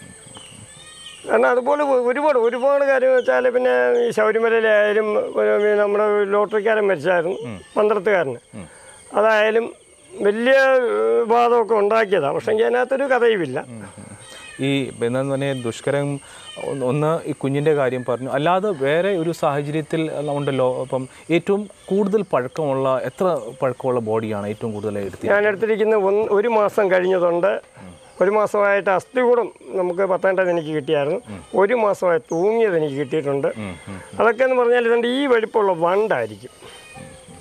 കാരണം അതുപോലെ ഒരുപാട് ഒരുപാട് കാര്യം വെച്ചാൽ പിന്നെ ഈ ശബരിമലയിലായാലും നമ്മുടെ ലോട്ടറിക്കാരൻ മരിച്ചായിരുന്നു, പന്ത്രണ്ടുകാരന്. അതായാലും വലിയ വിവാദമൊക്കെ ഉണ്ടാക്കിയതാണ്. പക്ഷേ അതിനകത്തൊരു കഥയുമില്ല. ഈ എന്താന്ന് പറഞ്ഞാൽ ദുഷ്കരം ഒന്ന് ഈ കുഞ്ഞിൻ്റെ കാര്യം പറഞ്ഞു. അല്ലാതെ വേറെ ഒരു സാഹചര്യത്തിൽ ഉണ്ടല്ലോ. അപ്പം ഏറ്റവും കൂടുതൽ പഴക്കമുള്ള എത്ര പഴക്കമുള്ള ബോഡിയാണ് ഏറ്റവും കൂടുതലായി എടുത്തത്? ഞാൻ എടുത്തിരിക്കുന്ന ഒന്ന് ഒരു മാസം കഴിഞ്ഞതുണ്ട്. ഒരു മാസമായിട്ട് അസ്ഥികൂടം നമുക്ക് പത്തേണ്ടത് എനിക്ക് കിട്ടിയായിരുന്നു. ഒരു മാസമായി തൂങ്ങിയത് എനിക്ക് കിട്ടിയിട്ടുണ്ട്. അതൊക്കെ എന്ന് പറഞ്ഞാൽ ഇതുണ്ട് ഈ വലിപ്പമുള്ള വണ്ടായിരിക്കും.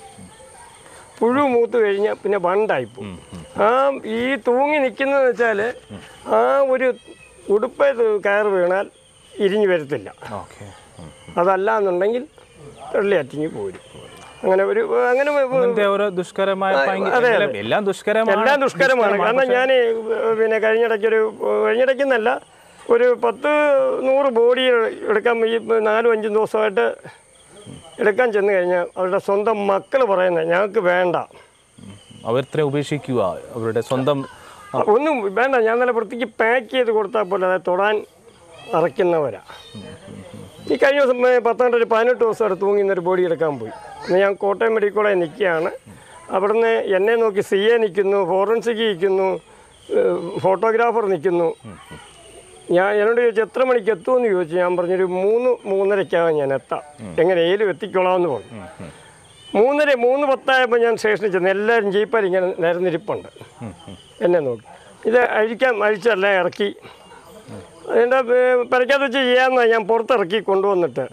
പുഴു മൂത്ത് കഴിഞ്ഞാൽ പിന്നെ വണ്ടായിപ്പോവും. ആ ഈ തൂങ്ങി നിൽക്കുന്നതെന്ന് വെച്ചാൽ ആ ഒരു ഉടുപ്പ് കയറ് വീണാൽ ഇരിഞ്ഞു വരത്തില്ല. അതല്ല എന്നുണ്ടെങ്കിൽ വെള്ളി അറ്റിങ്ങി പോരും. അങ്ങനെ ഒരു അങ്ങനെ ഓരോ ദുഷ്കരമായ എല്ലാം ദുഷ്കരമാണ് എല്ലാം ദുഷ്കരമാണ്. കാരണം ഞാൻ പിന്നെ കഴിഞ്ഞിടയ്ക്കൊരു കഴിഞ്ഞിടയ്ക്കെന്നല്ല ഒരു പത്ത് നൂറ് ബോഡി എടുക്കാൻ ഈ നാലും അഞ്ചും ദിവസമായിട്ട് എടുക്കാൻ ചെന്ന് കഴിഞ്ഞാൽ അവരുടെ സ്വന്തം മക്കൾ പറയുന്നത് ഞങ്ങൾക്ക് വേണ്ട, അവരെ ഉപേക്ഷിക്കുക, അവരുടെ സ്വന്തം ഒന്നും വേണ്ട, ഞാൻ നല്ല വൃത്തിക്ക് പാക്ക് ചെയ്ത് കൊടുത്താൽ പോലെ അതായത് തൊടാൻ അറയ്ക്കുന്നവരാ. ഈ കഴിഞ്ഞ ദിവസം പത്താണ്ട് ഒരു പതിനെട്ട് ദിവസം അവിടെ തൂങ്ങിന്നൊരു ബോഡി എടുക്കാൻ പോയി. ഞാൻ കോട്ടയം മെഡിക്കൽ കോളേജിൽ നിൽക്കുകയാണ്. അവിടുന്ന് എന്നെ നോക്കി സി എ നിൽക്കുന്നു, ഫോറൻസിക് നിൽക്കുന്നു, ഫോട്ടോഗ്രാഫർ നിൽക്കുന്നു. ഞാൻ എന്നോട് ചോദിച്ചു എത്ര മണിക്ക് എത്തുമെന്ന് ചോദിച്ചു. ഞാൻ പറഞ്ഞൊരു മൂന്ന് മൂന്നരയ്ക്കാകും ഞാൻ എത്താം, എങ്ങനെയും എത്തിക്കോളാമെന്ന് പറഞ്ഞു. മൂന്നര മൂന്ന് പത്തായപ്പോൾ ഞാൻ സ്റ്റേഷനിൽ ചെന്ന് എല്ലാവരും ജീപ്പാൽ ഇങ്ങനെ നിരന്നിരിപ്പുണ്ട്. എന്നെ നോക്കി ഇത് അഴിക്കാൻ അഴിച്ചല്ല ഇറക്കി അതിൻ്റെ പെരയ്ക്കകത്ത് വെച്ച് ചെയ്യാമെന്നാണ് ഞാൻ പുറത്തിറക്കി കൊണ്ടുവന്നിട്ട്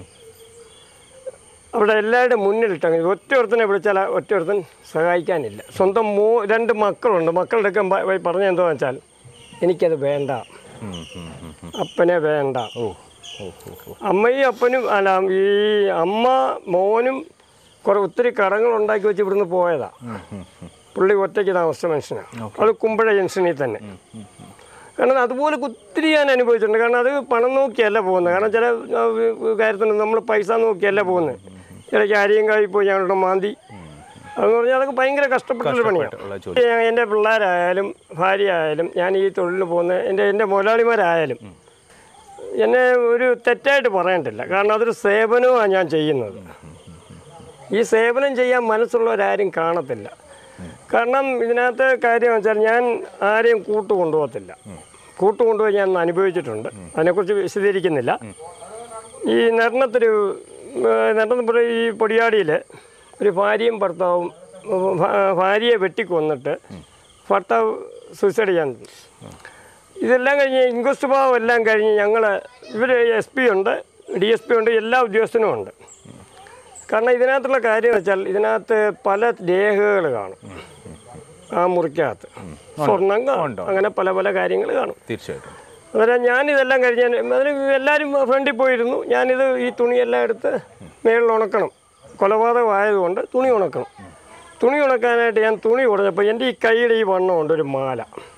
അവിടെ എല്ലാവരുടെ മുന്നിലിട്ട് അങ്ങനെ ഒറ്റയൊരുത്തനെ വിളിച്ചാൽ ഒറ്റയൊരുത്തൻ സഹായിക്കാനില്ല. സ്വന്തം മൂ രണ്ട് മക്കളുണ്ട്, മക്കളുടെ ഒക്കെ പറഞ്ഞ എന്താണെന്ന് വെച്ചാൽ എനിക്കത് വേണ്ട, അപ്പനെ വേണ്ട. അമ്മയും അപ്പനും അല്ല ഈ അമ്മ മോനും കുറെ ഒത്തിരി കടങ്ങൾ ഉണ്ടാക്കി വെച്ച് ഇവിടുന്ന് പോയതാ. പുള്ളി ഒറ്റയ്ക്ക് താമസിച്ച മനുഷ്യനാണ്. അത് കുമ്പഴ ജംഗ്ഷനിൽ തന്നെ. കാരണം അതുപോലെ ഒത്തിരി ഞാൻ അനുഭവിച്ചിട്ടുണ്ട്. കാരണം അത് പണം നോക്കിയല്ല പോകുന്നത്. കാരണം ചില കാര്യത്തിന് നമ്മൾ പൈസ നോക്കിയല്ല പോകുന്നത്. ഇടയ്ക്ക് ആരെയും കഴി പോയി ഞങ്ങളുടെ മാന്തി അതെന്ന് പറഞ്ഞാൽ അതൊക്കെ ഭയങ്കര കഷ്ടപ്പെട്ടൊരു പണിയാണ്. എൻ്റെ പിള്ളേരായാലും ഭാര്യ ആയാലും ഞാൻ ഈ തൊഴിലിന് പോകുന്ന എൻ്റെ എൻ്റെ മുതലാളിമാരായാലും എന്നെ ഒരു തെറ്റായിട്ട് പറയണ്ടില്ല. കാരണം അതൊരു സേവനവുമാണ് ഞാൻ ചെയ്യുന്നത്. ഈ സേവനം ചെയ്യാൻ മനസ്സുള്ളവരാരും കാണത്തില്ല. കാരണം ഇതിനകത്ത് കാര്യം വെച്ചാൽ ഞാൻ ആരെയും കൂട്ടു കൊണ്ടുപോകത്തില്ല. കൂട്ടു കൊണ്ടുപോയി ഞാൻ അനുഭവിച്ചിട്ടുണ്ട്. അതിനെക്കുറിച്ച് വിശദീകരിക്കുന്നില്ല. ഈ നെരണത്തൊരു നെരണ ഈ പൊടിയാടിയിൽ ഒരു ഭാര്യയും ഭർത്താവും ഭാര്യയെ വെട്ടിക്കൊന്നിട്ട് ഭർത്താവ് സൂസൈഡ് ചെയ്യാൻ. ഇതെല്ലാം കഴിഞ്ഞ് ഇൻക്വസ്റ്റ് ഭാവം എല്ലാം കഴിഞ്ഞ് ഞങ്ങൾ ഇവർ എസ് പി ഉണ്ട്, ഡി എസ് പി ഉണ്ട്, എല്ലാ ഉദ്യോഗസ്ഥനും ഉണ്ട്. കാരണം ഇതിനകത്തുള്ള കാര്യം വെച്ചാൽ ഇതിനകത്ത് പല രേഖകൾ കാണും. ആ മുറിക്കകത്ത് സ്വർണ്ണം കാണും, അങ്ങനെ പല പല കാര്യങ്ങൾ കാണും. തീർച്ചയായിട്ടും. അന്നേരം ഞാനിതെല്ലാം കഴിഞ്ഞ് അതിന് എല്ലാവരും ഫ്രണ്ടിൽ പോയിരുന്നു. ഞാനിത് ഈ തുണിയെല്ലാം എടുത്ത് മേളിൽ ഉണക്കണം. കൊലപാതകമായതുകൊണ്ട് തുണി ഉണക്കണം. തുണി ഉണക്കാനായിട്ട് ഞാൻ തുണി കൊടുത്തപ്പോൾ എൻ്റെ ഈ കൈയുടെ ഈ വണ്ണമുണ്ട് ഒരു മാല,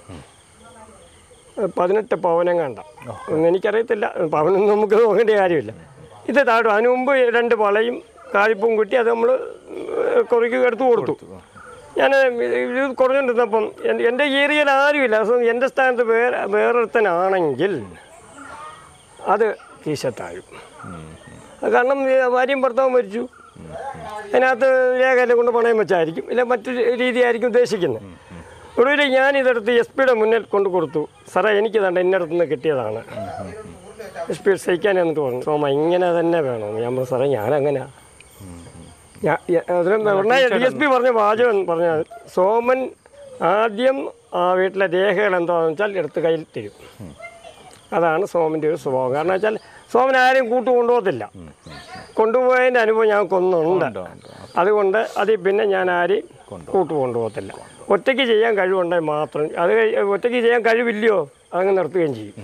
പതിനെട്ട് പവനം കണ്ട. ഒന്നും എനിക്കറിയത്തില്ല, പവനൊന്നും നമുക്ക് നോക്കേണ്ട കാര്യമില്ല. ഇത് താഴും. അതിന് മുമ്പ് രണ്ട് വളയും കാലിപ്പും കുട്ടി അത് നമ്മൾ കുറിക്ക് എടുത്തു കൊടുത്തു. ഞാൻ ഇത് കുറഞ്ഞുകൊണ്ടിരുന്നപ്പം എൻ്റെ ഏരിയയിൽ ആരുമില്ല. എൻ്റെ സ്ഥാനത്ത് വേറെ വേറൊരുത്തനാണെങ്കിൽ അത് കീശത്താഴും. കാരണം ഭാര്യയും ഭർത്താവും മരിച്ചു. അതിനകത്ത് രേഖയെല്ലാം കൊണ്ട് പണയം വെച്ചായിരിക്കും, ഇല്ല മറ്റു രീതിയായിരിക്കും ഉദ്ദേശിക്കുന്നത്. ഒടുവിൽ ഞാനിതെടുത്ത് എസ് പിയുടെ മുന്നിൽ കൊണ്ട് കൊടുത്തു. സാറേ എനിക്ക് തണ്ട ഇന്നടത്തു നിന്ന് കിട്ടിയതാണ്. എസ് പി സഹിക്കാൻ എന്നിട്ട് പറഞ്ഞു, സോമ ഇങ്ങനെ തന്നെ വേണം. ഞാൻ പറഞ്ഞു സാറേ ഞാനങ്ങനെ ഞാൻ ഉടനെ ഡി എസ് പി പറഞ്ഞ വാചകം പറഞ്ഞാൽ സോമൻ ആദ്യം ആ വീട്ടിലെ രേഖകൾ എന്താണെന്ന് വെച്ചാൽ എടുത്ത് കയ്യിൽ തരും. അതാണ് സോമൻ്റെ ഒരു സ്വഭാവം. കാരണം വെച്ചാൽ സോമൻ ആരെയും കൂട്ടു കൊണ്ടുപോകത്തില്ല. കൊണ്ടുപോയതിൻ്റെ അനുഭവം ഞങ്ങൾക്കൊന്നുണ്ട്. അതുകൊണ്ട് അതിൽ പിന്നെ ഞാൻ ആരെയും കൂട്ടു കൊണ്ടുപോകത്തില്ല. ഒറ്റയ്ക്ക് ചെയ്യാൻ കഴിവുണ്ടെങ്കിൽ മാത്രം. അത് ഒറ്റയ്ക്ക് ചെയ്യാൻ കഴിവില്ലയോ അതങ്ങ് നിർത്തുകയും ചെയ്യും.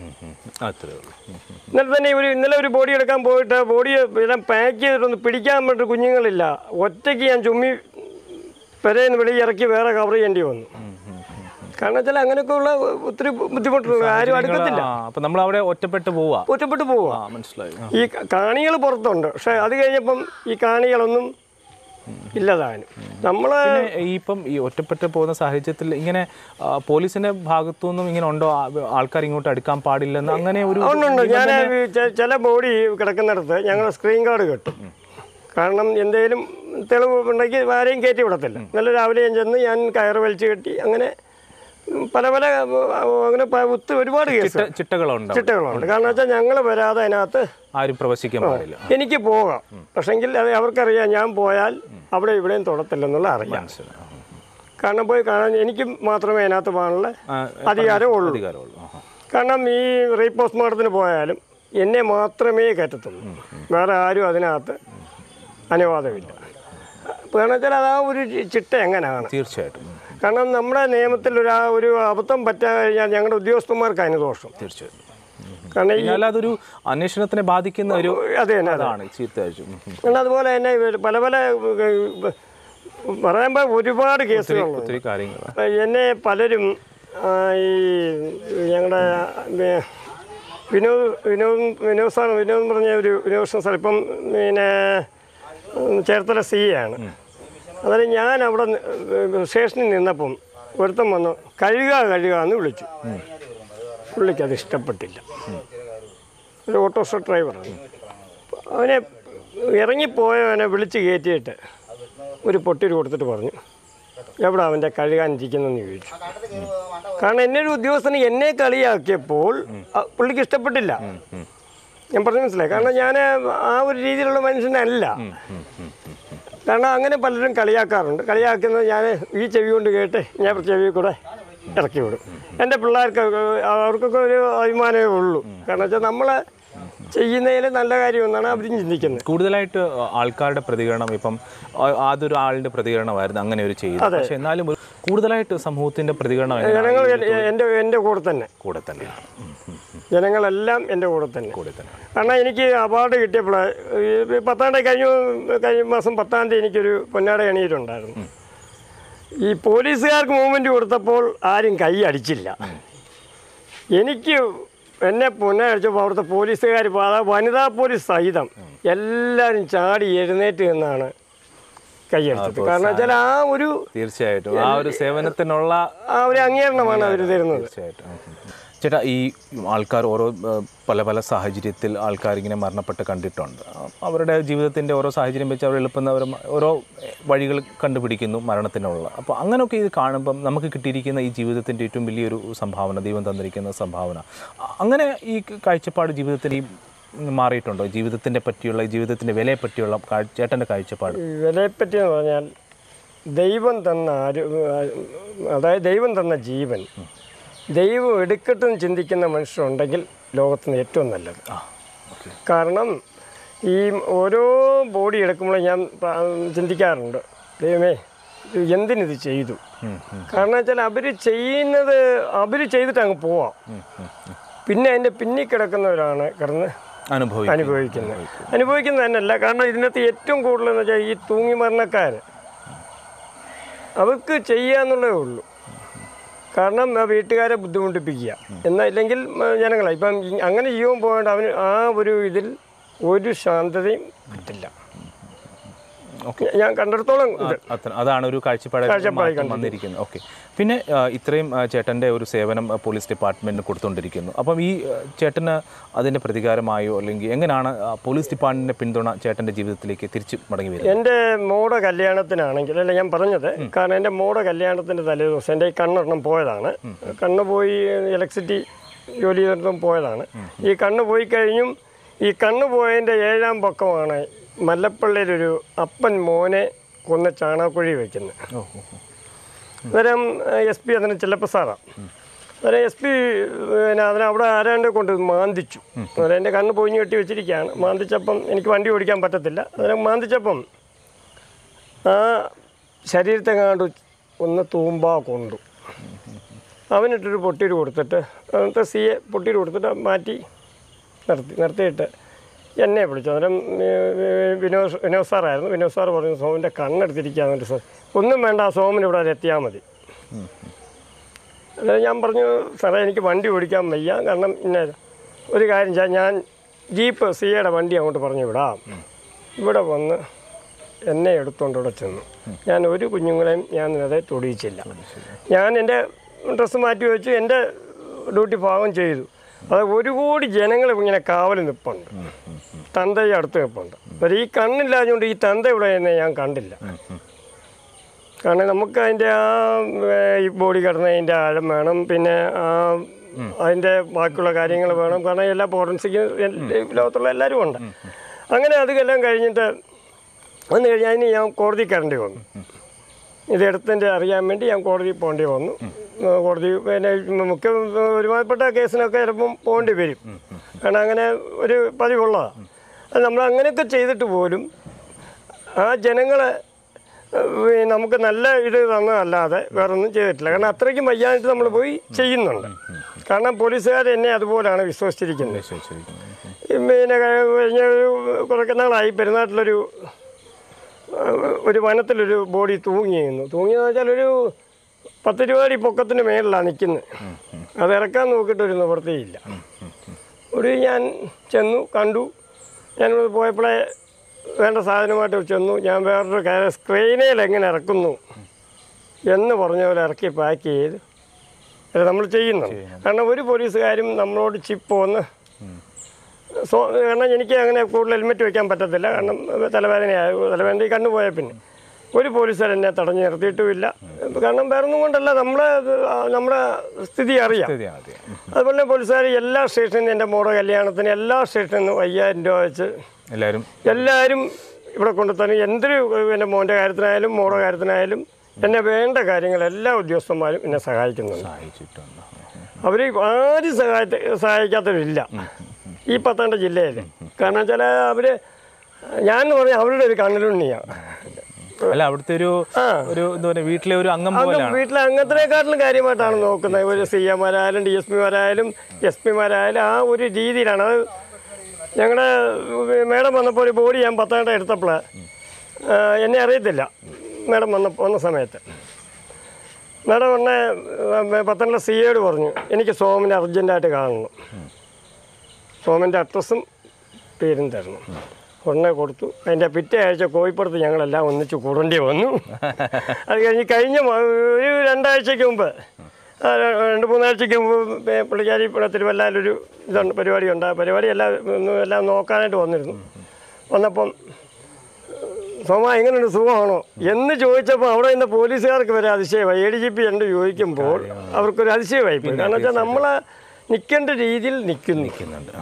ഇന്നലെ തന്നെ ഒരു ഇന്നലെ ഒരു ബോഡി എടുക്കാൻ പോയിട്ട് ബോഡി എല്ലാം പാക്ക് ചെയ്തിട്ടൊന്ന് പിടിക്കാൻ വേണ്ടി കുഞ്ഞുങ്ങളില്ല. ഒറ്റയ്ക്ക് ഞാൻ ചുമ്മി പെരേന്ന് വെളി ഇറക്കി വേറെ കവർ ചെയ്യേണ്ടി വന്നു. കാരണം വെച്ചാൽ അങ്ങനെയൊക്കെ ഉള്ള ഒത്തിരി ബുദ്ധിമുട്ടുള്ള ആരും അടുക്കത്തില്ല. ഒറ്റപ്പെട്ട് പോവാ ഒറ്റപ്പെട്ട് പോവാ മനസ്സിലായി. ഈ കാണികൾ പുറത്തുണ്ട്, പക്ഷെ അത് കഴിഞ്ഞപ്പം ഈ കാണികളൊന്നും ഇല്ലതാനും. നമ്മൾ ഇപ്പം ഈ ഒറ്റപ്പെട്ട് പോകുന്ന സാഹചര്യത്തിൽ ഇങ്ങനെ പോലീസിന്റെ ഭാഗത്തുനിന്നും ഇങ്ങനെ ഉണ്ടോ ആൾക്കാർ ഇങ്ങോട്ട് അടുക്കാൻ പാടില്ലെന്ന് അങ്ങനെ ഒരു ഉണ്ട്. ഞാൻ ചില ബോഡി കിടക്കുന്നിടത്ത് ഞങ്ങൾ സ്ക്രീൻ ഗാർഡ് കെട്ടും. കാരണം എന്തെങ്കിലും തെളിവ് ഉണ്ടെങ്കിൽ ആരെയും കയറ്റി വിടത്തില്ല. ഇന്നലെ രാവിലെ ഞാൻ ചെന്ന് ഞാൻ കയറ് വലിച്ചു കെട്ടി അങ്ങനെ പല പല അങ്ങനെ ഒത്തിരി ഒരുപാട് കേസ് ചിട്ടകളുണ്ട് ചിട്ടകളുണ്ട് കാരണം വെച്ചാൽ ഞങ്ങൾ വരാതെ അതിനകത്ത് ആരും പ്രവേശിക്കാൻ പാടില്ല. എനിക്ക് പോകാം, പക്ഷെങ്കിൽ അത് അവർക്കറിയാം ഞാൻ പോയാൽ അവിടെ ഇവിടെയും തൊടത്തില്ലെന്നുള്ള അറിയാം. കാരണം പോയി കാണാൻ എനിക്ക് മാത്രമേ അതിനകത്ത് പോകാനുള്ള അധികാരമുള്ളൂ. കാരണം ഈ റീപോസ്റ്റ്മോർട്ടത്തിന് പോയാലും എന്നെ മാത്രമേ കയറ്റത്തുള്ളൂ, വേറെ ആരും അതിനകത്ത് അനുവാദമില്ല. കാരണം വെച്ചാൽ അത് ആ ഒരു ചിട്ട എങ്ങനെയാണ് തീർച്ചയായിട്ടും. കാരണം നമ്മുടെ നിയമത്തിൽ ഒരു ഒരു അബദ്ധം പറ്റാൻ കഴിഞ്ഞാൽ ഞങ്ങളുടെ ഉദ്യോഗസ്ഥന്മാർക്ക് അതിന് ദോഷം. തീർച്ചയായിട്ടും. കാരണം ഈ അതൊരു അന്വേഷണത്തിനെ ബാധിക്കുന്ന ഒരു അത് തന്നെ അതാണ് തീർച്ചയായിട്ടും. കാരണം അതുപോലെ തന്നെ പല പല പറയുമ്പോൾ ഒരുപാട് കേസുകളുണ്ട്. ഒത്തിരി കാര്യങ്ങൾ എന്നെ പലരും ഈ ഞങ്ങളുടെ വിനോദ് വിനോദ് വിനോദ് സാർ വിനോദ് പറഞ്ഞ ഒരു വിനോദ സാർ ഇപ്പം പിന്നെ ചേർത്തല സി ആണ്. അതായത് ഞാൻ അവിടെ സ്റ്റേഷനിൽ നിന്നപ്പം ഒരുത്തം വന്നു കഴുകുക കഴുകുക എന്ന് വിളിച്ചു. പുള്ളിക്ക് അത് ഇഷ്ടപ്പെട്ടില്ല. ഒരു ഓട്ടോറിക്ഷ ഡ്രൈവറാണ്. അവനെ ഇറങ്ങിപ്പോയവനെ വിളിച്ച് കയറ്റിയിട്ട് ഒരു പൊട്ടിരി കൊടുത്തിട്ട് പറഞ്ഞു എവിടെ അവൻ്റെ കഴുകാനിരിക്കുന്നെന്ന് ചോദിച്ചു. കാരണം എന്നെ ഒരു ഉദ്യോഗസ്ഥന് എന്നെ കളിയാക്കിയപ്പോൾ പുള്ളിക്ക് ഇഷ്ടപ്പെട്ടില്ല. ഞാൻ പറഞ്ഞു മനസ്സിലായി. കാരണം ഞാൻ ആ ഒരു രീതിയിലുള്ള മനുഷ്യനല്ല. കാരണം അങ്ങനെ പലരും കളിയാക്കാറുണ്ട്. കളിയാക്കുന്നത് ഞാൻ ഈ ചെവി കൊണ്ട് കേട്ട് ഞാൻ ചെവി കൂടെ ഇറക്കി വിടും. എൻ്റെ പിള്ളേർക്ക് അവർക്കൊക്കെ ഒരു അഭിമാനമേ ഉള്ളൂ. കാരണം വെച്ചാൽ നമ്മളെ ചെയ്യുന്നതിൽ നല്ല കാര്യമെന്നാണ് അവരും ചിന്തിക്കുന്നത്. കൂടുതലായിട്ട് ആൾക്കാരുടെ പ്രതികരണം ഇപ്പം അതൊരു ആളുടെ പ്രതികരണമായിരുന്നു അങ്ങനെ ഒരു ചെയ്യുന്നത്. പക്ഷേ എന്നാലും കൂടുതലായിട്ട് സമൂഹത്തിൻ്റെ പ്രതികരണം ജനങ്ങൾ എൻ്റെ എൻ്റെ കൂടെ തന്നെ കൂടെ തന്നെയാണ്. ജനങ്ങളെല്ലാം എൻ്റെ കൂടെ തന്നെ കൂടെ തന്നെ കാരണം എനിക്ക് അവാർഡ് കിട്ടിയപ്പോൾ പത്താം തീയതി കഴിഞ്ഞ കഴിഞ്ഞ മാസം പത്താം തീയതി എനിക്കൊരു പൊന്നാട എണീറ്റുണ്ടായിരുന്നു. ഈ പോലീസുകാർക്ക് മൂവ്മെൻറ്റ് കൊടുത്തപ്പോൾ ആരും കൈ അടിച്ചില്ല. എനിക്ക് എന്നെ പൊന്നെ അടിച്ചപ്പോൾ അവിടുത്തെ പോലീസുകാർ വനിതാ പോലീസ് സഹിതം എല്ലാവരും ചാടി എഴുന്നേറ്റ് എന്നാണ് കൈയടിച്ചത്. കാരണം വെച്ചാൽ ആ ഒരു തീർച്ചയായിട്ടും ആ ഒരു സേവനത്തിനുള്ള ആ ഒരു അംഗീകരണമാണ് അവർ തരുന്നത്. തീർച്ചയായിട്ടും. ചേട്ടാ, ഈ ആൾക്കാർ ഓരോ പല പല സാഹചര്യത്തിൽ ആൾക്കാരിങ്ങനെ മരണപ്പെട്ട് കണ്ടിട്ടുണ്ട്. അവരുടെ ജീവിതത്തിൻ്റെ ഓരോ സാഹചര്യം വെച്ച് അവർ എളുപ്പം അവർ ഓരോ വഴികൾ കണ്ടുപിടിക്കുന്നു മരണത്തിനുള്ള. അപ്പോൾ അങ്ങനെയൊക്കെ ഇത് കാണുമ്പം നമുക്ക് കിട്ടിയിരിക്കുന്ന ഈ ജീവിതത്തിൻ്റെ ഏറ്റവും വലിയൊരു സംഭാവന, ദൈവം തന്നിരിക്കുന്ന സംഭാവന, അങ്ങനെ ഈ കാഴ്ചപ്പാട് ജീവിതത്തിൽ ഈ മാറിയിട്ടുണ്ടോ? ജീവിതത്തിൻ്റെ പറ്റിയുള്ള ജീവിതത്തിൻ്റെ വിലയെ പറ്റിയുള്ള ചേട്ടൻ്റെ കാഴ്ചപ്പാട്. വിലയെപ്പറ്റി എന്ന് പറഞ്ഞാൽ ദൈവം തന്ന ആര് അതായത് ദൈവം തന്ന ജീവൻ ദൈവം എടുക്കട്ടെന്ന് ചിന്തിക്കുന്ന മനുഷ്യരുണ്ടെങ്കിൽ ലോകത്തിന് ഏറ്റവും നല്ലത്. കാരണം ഈ ഓരോ ബോഡി എടുക്കുമ്പോഴും ഞാൻ ചിന്തിക്കാറുണ്ട്, ദൈവമേ എന്തിനിത് ചെയ്തു. കാരണം വെച്ചാൽ അവർ ചെയ്യുന്നത് അവർ ചെയ്തിട്ട് അങ്ങ് പോവാം. പിന്നെ അതിൻ്റെ പിന്നിൽ കിടക്കുന്നവരാണ് കിടന്ന് അനുഭവിക്കുന്നത്. അനുഭവിക്കുന്നത് തന്നെയല്ല, കാരണം ഇതിനകത്ത് ഏറ്റവും കൂടുതലെന്ന് വെച്ചാൽ ഈ തൂങ്ങി മരണക്കാർ അവർക്ക് ചെയ്യാന്നുള്ളതേ ഉള്ളൂ. കാരണം ആ വീട്ടുകാരെ ബുദ്ധിമുട്ടിപ്പിക്കുക എന്നാൽ ഇല്ലെങ്കിൽ ജനങ്ങളെ ഇപ്പം അങ്ങനെ ജീവൻ പോകേണ്ട അവന് ആ ഒരു ഇതിൽ ഒരു ശാന്തതയും കിട്ടില്ല. ഞാൻ കണ്ടിടത്തോളം അതാണ് ഒരു കാഴ്ചപ്പാട് വന്നിരിക്കുന്നത്. ഓക്കെ. പിന്നെ ഇത്രയും ചേട്ടൻ്റെ ഒരു സേവനം പോലീസ് ഡിപ്പാർട്ട്മെൻറ്റിന് കൊടുത്തുകൊണ്ടിരിക്കുന്നു. അപ്പം ഈ ചേട്ടന് അതിൻ്റെ പ്രതികാരമായോ അല്ലെങ്കിൽ എങ്ങനെയാണ് പോലീസ് ഡിപ്പാർട്ട്മെൻറ്റിൻ്റെ പിന്തുണ ചേട്ടൻ്റെ ജീവിതത്തിലേക്ക് തിരിച്ച് മടങ്ങി വരുന്നത്? എൻ്റെ മോടെ കല്യാണത്തിനാണെങ്കിൽ അല്ല ഞാൻ പറഞ്ഞത്, കാരണം എൻ്റെ മോടെ കല്യാണത്തിൻ്റെ തലേ ദിവസം എൻ്റെ ഈ കണ്ണെണ്ണം പോയതാണ്. കണ്ണ് പോയി ഇലക്ട്രിസിറ്റി ജോലി ചെയ്തിട്ടും പോയതാണ്. ഈ കണ്ണ് പോയി കഴിഞ്ഞും ഈ കണ്ണ് പോയതിൻ്റെ ഏഴാം പക്കമാണ് മല്ലപ്പള്ളിയിലൊരു അപ്പൻ മോനെ കൊന്ന് ചാണകക്കുഴി വയ്ക്കുന്നത്. അന്നേരം എസ് പി അതിന് ചിലപ്പോൾ സാറാണ്. അന്നേരം എസ് പി പിന്നെ അതിനെ അവിടെ ആരാണ്ട് കൊണ്ട് മാന്തിച്ചു. അന്നേരം എൻ്റെ കണ്ണ് പൊയിഞ്ഞ് കെട്ടി വെച്ചിരിക്കുകയാണ്. മാന്തിച്ചപ്പം എനിക്ക് വണ്ടി ഓടിക്കാൻ പറ്റത്തില്ല. അന്നേരം മാന്തിച്ചപ്പം ആ ശരീരത്തെങ്ങാണ്ട് ഒന്ന് തൂമ്പാ കൊണ്ടു. അവനിട്ടൊരു പൊട്ടിയിട്ട് കൊടുത്തിട്ട് അന്നത്തെ സിയെ പൊട്ടിയിട്ട് കൊടുത്തിട്ട് മാറ്റി നിർത്തി നിർത്തിയിട്ട് എന്നെ വിളിച്ചു. അന്നേരം വിനോദ് വിനോദ് സാറായിരുന്നു. വിനോദ് സാർ പറഞ്ഞു, സോമൻ്റെ കണ്ണെടുത്തിരിക്കുകയെന്നിട്ട് സാർ ഒന്നും വേണ്ട, ആ സോമൻ ഇവിടെ വരെ എത്തിയാൽ മതി. അന്നേരം ഞാൻ പറഞ്ഞു, സാറേ എനിക്ക് വണ്ടി ഓടിക്കാൻ വയ്യ, കാരണം പിന്നെ ഒരു കാര്യം ചെയ്യാം, ഞാൻ ജീപ്പ് സിയുടെ വണ്ടി അങ്ങോട്ട് പറഞ്ഞു വിടാം. ഇവിടെ വന്ന് എന്നെ എടുത്തുകൊണ്ട് ഇവിടെ ചെന്നു. ഞാൻ ഒരു കുഞ്ഞുങ്ങളെയും ഞാൻ അതെ തൊടിയിച്ചില്ല. ഞാൻ എൻ്റെ ഡ്രസ്സ് മാറ്റി വെച്ചു, എൻ്റെ ഡ്യൂട്ടി ഭാഗം ചെയ്തു. അത് ഒരു കോടി ജനങ്ങൾ ഇങ്ങനെ കാവൽ നിൽപ്പുണ്ട്, തന്തയെ അടുത്ത് നിൽപ്പുണ്ട്. പക്ഷേ ഈ കണ്ണില്ലാഞ്ഞുകൊണ്ട് ഈ തന്ത ഇവിടെ തന്നെ ഞാൻ കണ്ടില്ല. കാരണം നമുക്ക് അതിൻ്റെ ആ ഈ ബോഡി കിടന്നതിൻ്റെ ആഴം വേണം, പിന്നെ ആ അതിൻ്റെ ബാക്കിയുള്ള കാര്യങ്ങൾ വേണം. കാരണം എല്ലാ ഫോറൻസിക്കും ലോകത്തുള്ള എല്ലാവരും ഉണ്ട്. അങ്ങനെ അതെല്ലാം കഴിഞ്ഞിട്ട് വന്നു കഴിഞ്ഞാൽ അതിന് ഞാൻ കോടതി കയറേണ്ടി വന്നു. ഇതെടുത്തതിൻ്റെ അറിയാൻ വേണ്ടി ഞാൻ കോടതി പോകേണ്ടി വന്നു. കോടതി പിന്നെ മുഖ്യ ഒരുമാതിരിപ്പെട്ട കേസിനൊക്കെ ചിലപ്പം പോകേണ്ടി വരും. കാരണം അങ്ങനെ ഒരു പതിവുള്ളതാണ്. അത് നമ്മൾ അങ്ങനെയൊക്കെ ചെയ്തിട്ട് പോലും ആ ജനങ്ങളെ നമുക്ക് നല്ല ഇത് തന്നതല്ലാതെ വേറൊന്നും ചെയ്തിട്ടില്ല. കാരണം അത്രയ്ക്കും വയ്യാനായിട്ട് നമ്മൾ പോയി ചെയ്യുന്നുണ്ട്. കാരണം പോലീസുകാർ എന്നെ അതുപോലെയാണ് വിശ്വസിച്ചിരിക്കുന്നത്. പിന്നെ കഴിഞ്ഞ ഒരു കുറേ നാളായി പെരുന്നാട്ടിലൊരു ഒരു വനത്തിലൊരു ബോഡി തൂങ്ങിയിരുന്നു. തൂങ്ങിയെന്ന് വെച്ചാൽ ഒരു പത്ത് രൂപയുടെ പൊക്കത്തിന് മേളിലാണ് നിൽക്കുന്നത്. അത് ഇറക്കാൻ നോക്കിയിട്ടൊരു നിവൃത്തിയില്ല. ഒരു ഞാൻ ചെന്നു കണ്ടു. ഞാൻ പോയപ്പോഴേ വേണ്ട സാധനമായിട്ട് ചെന്നു. ഞാൻ വേറൊരു കാര്യം സ്ക്രീനയിൽ എങ്ങനെ ഇറക്കുന്നു എന്ന് പറഞ്ഞ പോലെ ഇറക്കി പാക്ക് ചെയ്ത് അത് നമ്മൾ ചെയ്യുന്നു. കാരണം ഒരു പോലീസുകാരും നമ്മളോട് ചിപ്പ് വന്ന് സോ കാരണം എനിക്ക് അങ്ങനെ കൂടുതൽ ഹെൽമെറ്റ് വയ്ക്കാൻ പറ്റത്തില്ല. കാരണം തലവേദനയായി തലവേദന കണ്ണു പോയാൽ പിന്നെ ഒരു പോലീസുകാർ എന്നെ തടഞ്ഞു നിർത്തിയിട്ടുമില്ല. കാരണം വേറൊന്നും കൊണ്ടല്ല, നമ്മളെ നമ്മുടെ സ്ഥിതി അറിയാം. അതുപോലെ പോലീസുകാർ എല്ലാ സ്റ്റേഷനിൽ എൻ്റെ മോടെ കല്യാണത്തിന് എല്ലാ സ്റ്റേഷനിൽ നിന്നും അയ്യായിരം രൂപ വെച്ച് എല്ലാവരും എല്ലാവരും ഇവിടെ കൊണ്ടുതന്നെ എന്തൊരു എൻ്റെ മോൻ്റെ കാര്യത്തിനായാലും മോടെ കാര്യത്തിനായാലും എന്നെ വേണ്ട കാര്യങ്ങൾ എല്ലാ ഉദ്യോഗസ്ഥന്മാരും എന്നെ സഹായിക്കുന്നുണ്ട്. അവർ ആരും സഹായ സഹായിക്കാത്തവരില്ല ഈ പത്തനംതിട്ട ജില്ലയിൽ. കാരണം വെച്ചാൽ അവർ ഞാൻ പറഞ്ഞാൽ അവരുടെ ഒരു കണ്ണിലുണ്ണിയാണ്. അല്ല അവിടുത്തെ ഒരു ഒരു എന്താ പറയുക വീട്ടിലെ ഒരു അംഗം പോലെയാണ്. വീട്ടിലെ അംഗത്തിനെക്കാട്ടിലും കാര്യമായിട്ടാണ് നോക്കുന്നത്. ഒരു സി എമാരായാലും ഡി എസ് പിമാരായാലും എസ് പിമാരായാലും ആ ഒരു രീതിയിലാണ്. അത് ഞങ്ങളുടെ മേഡം വന്നപ്പോൾ ഒരു ബോഡി ഞാൻ പത്തനംതിട്ട എടുത്തപ്പോൾ എന്നെ അറിയത്തില്ല. മേഡം വന്ന വന്ന സമയത്ത് മേഡം ഉടനെ പത്തനംതിട്ട സി എയോട് പറഞ്ഞു എനിക്ക് സോമനെ അർജൻറ്റായിട്ട് കാണണം, സോമൻ്റെ അഡ്രസ്സും പേരും തരണം. ഉടനെ കൊടുത്തു. അതിൻ്റെ പിറ്റേ ആഴ്ച കോഴിപ്പുറത്ത് ഞങ്ങളെല്ലാം ഒന്നിച്ച് കൂടേണ്ടി വന്നു. അത് കഴിഞ്ഞ് കഴിഞ്ഞ ഒരു രണ്ടാഴ്ചയ്ക്ക് മുമ്പ് രണ്ട് മൂന്നാഴ്ചയ്ക്ക് മുമ്പ് പുള്ളിക്കാരി ഇവിടെ തിരുവല്ലയിലൊരു ഇതുണ്ട് പരിപാടി ഉണ്ട്. ആ പരിപാടി എല്ലാം എല്ലാം നോക്കാനായിട്ട് വന്നിരുന്നു. വന്നപ്പം സോമ എങ്ങനെയുണ്ട് സുഖമാണോ എന്ന് ചോദിച്ചപ്പോൾ അവിടെ നിന്ന് പോലീസുകാർക്ക് വരെ അതിശയമായി. എ ഡി ജി പി ഉണ്ട് ചോദിക്കുമ്പോൾ അവർക്കൊരു അതിശയമായി പോയി. കാരണം വെച്ചാൽ നമ്മൾ നിൽക്കേണ്ട രീതിയിൽ നിൽക്കുന്നു നിൽക്കുന്നുണ്ട്.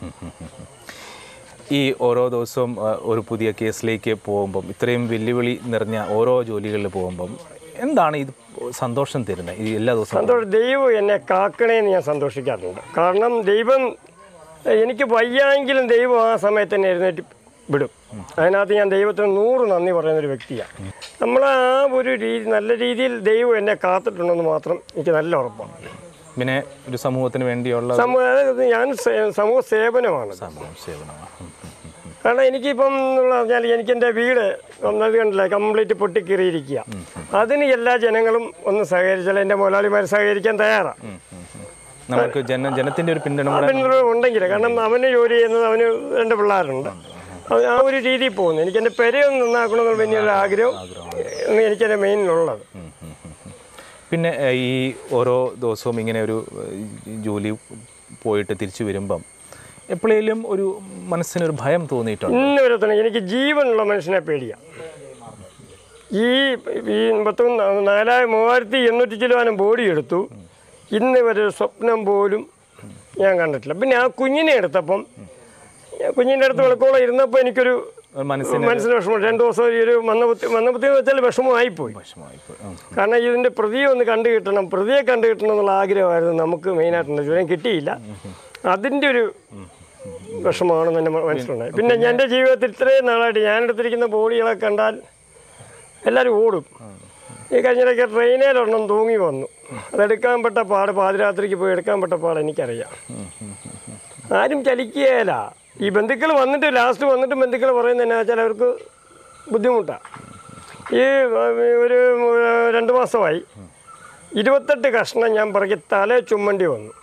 ഈ ഓരോ ദിവസവും ഒരു പുതിയ കേസിലേക്ക് പോകുമ്പം ഇത്രയും വെല്ലുവിളി നിറഞ്ഞ ഓരോ ജോലികളിൽ പോകുമ്പം എന്താണ് ഇത് സന്തോഷം തരുന്നത്? ഈ എല്ലാ ദിവസവും സന്തോഷം ദൈവം എന്നെ കാക്കണേന്ന് ഞാൻ സന്തോഷിക്കാറുണ്ട്. കാരണം ദൈവം എനിക്ക് വയ്യായെങ്കിലും ദൈവം ആ സമയത്ത് തന്നെ എഴുന്നേറ്റ് വിടും. അതിനകത്ത് ഞാൻ ദൈവത്തിന് നൂറ് നന്ദി പറയുന്നൊരു വ്യക്തിയാണ്. നമ്മൾ ആ ഒരു രീതി നല്ല രീതിയിൽ ദൈവം എന്നെ കാത്തിട്ടുണ്ടെന്ന് മാത്രം എനിക്ക് നല്ല ഉറപ്പാണ്. പിന്നെ ഒരു സമൂഹത്തിന് വേണ്ടിയുള്ള സമൂഹ ഞാൻ സമൂഹ സേവനമാണ് സമൂഹ സേവനമാണ്. കാരണം എനിക്കിപ്പം എന്ന് പറഞ്ഞാൽ എനിക്കെൻ്റെ വീട് ഒന്നത് കണ്ടില്ല കംപ്ലീറ്റ് പൊട്ടിക്കീറിയിരിക്കുക. അതിന് എല്ലാ ജനങ്ങളും ഒന്ന് സഹകരിച്ചാൽ എൻ്റെ മുതലാളിമാർ സഹകരിക്കാൻ തയ്യാറാണ്. നമുക്ക് ജന ജനത്തിൻ്റെ ഒരു പിന്തുണ പിന്തുണ ഉണ്ടെങ്കിൽ. കാരണം അവന് ജോലി ചെയ്യുന്നത് അവന് രണ്ട് പിള്ളേരുണ്ട്. ആ ഒരു രീതിയിൽ പോകുന്നു. എനിക്കെൻ്റെ പെരയൊന്ന് നന്നാക്കണമെന്നുള്ള വലിയൊരു ആഗ്രഹം എനിക്കെൻ്റെ മെയിനിലുള്ളത്. പിന്നെ ഈ ഓരോ ദിവസവും ഇങ്ങനെ ഒരു ജോലി പോയിട്ട് തിരിച്ചു വരുമ്പം എപ്പോഴേലും ഒരു മനസ്സിനൊരു ഭയം തോന്നിയിട്ടുണ്ട്? ഇന്ന് വരെ തന്നെ എനിക്ക് ജീവനുള്ള മനുഷ്യനെ പേടിയാണ്. ഈ ഈ പത്ത് നാലായിരം മൂവായിരത്തി എണ്ണൂറ്റി ചിലവാനും ബോഡി എടുത്തു. ഇന്ന് വരെ സ്വപ്നം പോലും ഞാൻ കണ്ടിട്ടില്ല. പിന്നെ ആ കുഞ്ഞിനെ എടുത്തപ്പം കുഞ്ഞിൻ്റെ അടുത്ത് വിളക്കോളം ഇരുന്നപ്പോൾ എനിക്കൊരു മനസ്സിന് മനസ്സിന് വിഷമം. രണ്ട് ദിവസം ഈ ഒരു മന്ദബുദ്ധി മന്ദബുദ്ധി എന്ന് വെച്ചാൽ വിഷമമായിപ്പോയി. കാരണം ഇതിൻ്റെ പ്രതിയെ ഒന്ന് കണ്ടു കിട്ടണം, പ്രതിയെ കണ്ടു കിട്ടണം എന്നുള്ള ആഗ്രഹമായിരുന്നു നമുക്ക് മെയിനായിട്ടുണ്ട്. ഇതുവരെയും കിട്ടിയില്ല. അതിൻ്റെ ഒരു വിഷമമാണെന്ന് എൻ്റെ മനസ്സിലുണ്ടായി. പിന്നെ എൻ്റെ ജീവിതത്തിൽ ഇത്രയും നാളായിട്ട് ഞാൻ എടുത്തിരിക്കുന്ന ബോഡികളെ കണ്ടാൽ എല്ലാവരും ഓടും. ഈ കഴിഞ്ഞിടയ്ക്ക് ട്രെയിനിലൊരെണ്ണം തൂങ്ങി വന്നു. അതെടുക്കാൻ പെട്ട പാട് പാതിരാത്രിക്ക് പോയി എടുക്കാൻ പെട്ട പാട് എനിക്കറിയാം. ആരും ചലിക്കുകയില്ല. ഈ ബന്ധുക്കൾ വന്നിട്ട് ലാസ്റ്റ് വന്നിട്ട് ബന്ധുക്കൾ പറയുന്നത് എന്നാ വെച്ചാൽ അവർക്ക് ബുദ്ധിമുട്ടാണ്. ഈ ഒരു രണ്ട് മാസമായി ഇരുപത്തെട്ട് കഷ്ണം ഞാൻ പറക്കി തല ചുമ്മണ്ടി വന്നു.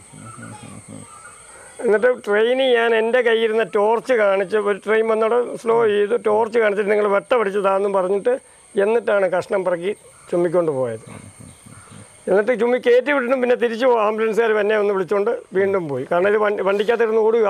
എന്നിട്ട് ട്രെയിനിൽ ഞാൻ എൻ്റെ കയ്യിരുന്ന ടോർച്ച് കാണിച്ച് ഒരു ട്രെയിൻ വന്നവിടെ സ്ലോ ചെയ്തു ടോർച്ച് കാണിച്ചിട്ട് നിങ്ങൾ വെട്ട പിടിച്ചതാണെന്നും പറഞ്ഞിട്ട് എന്നിട്ടാണ് കഷ്ണം പറക്കി ചുമ്മിക്കൊണ്ട് പോയത്. എന്നിട്ട് ചുമ്മി കയറ്റി വിട്ടിട്ടും പിന്നെ തിരിച്ചു ആംബുലൻസുകാർ എന്നെ ഒന്ന് വിളിച്ചുകൊണ്ട് വീണ്ടും പോയി. കാരണം ഇത് വണ്ടി വണ്ടിക്കകത്തിരുന്ന് ഓടുക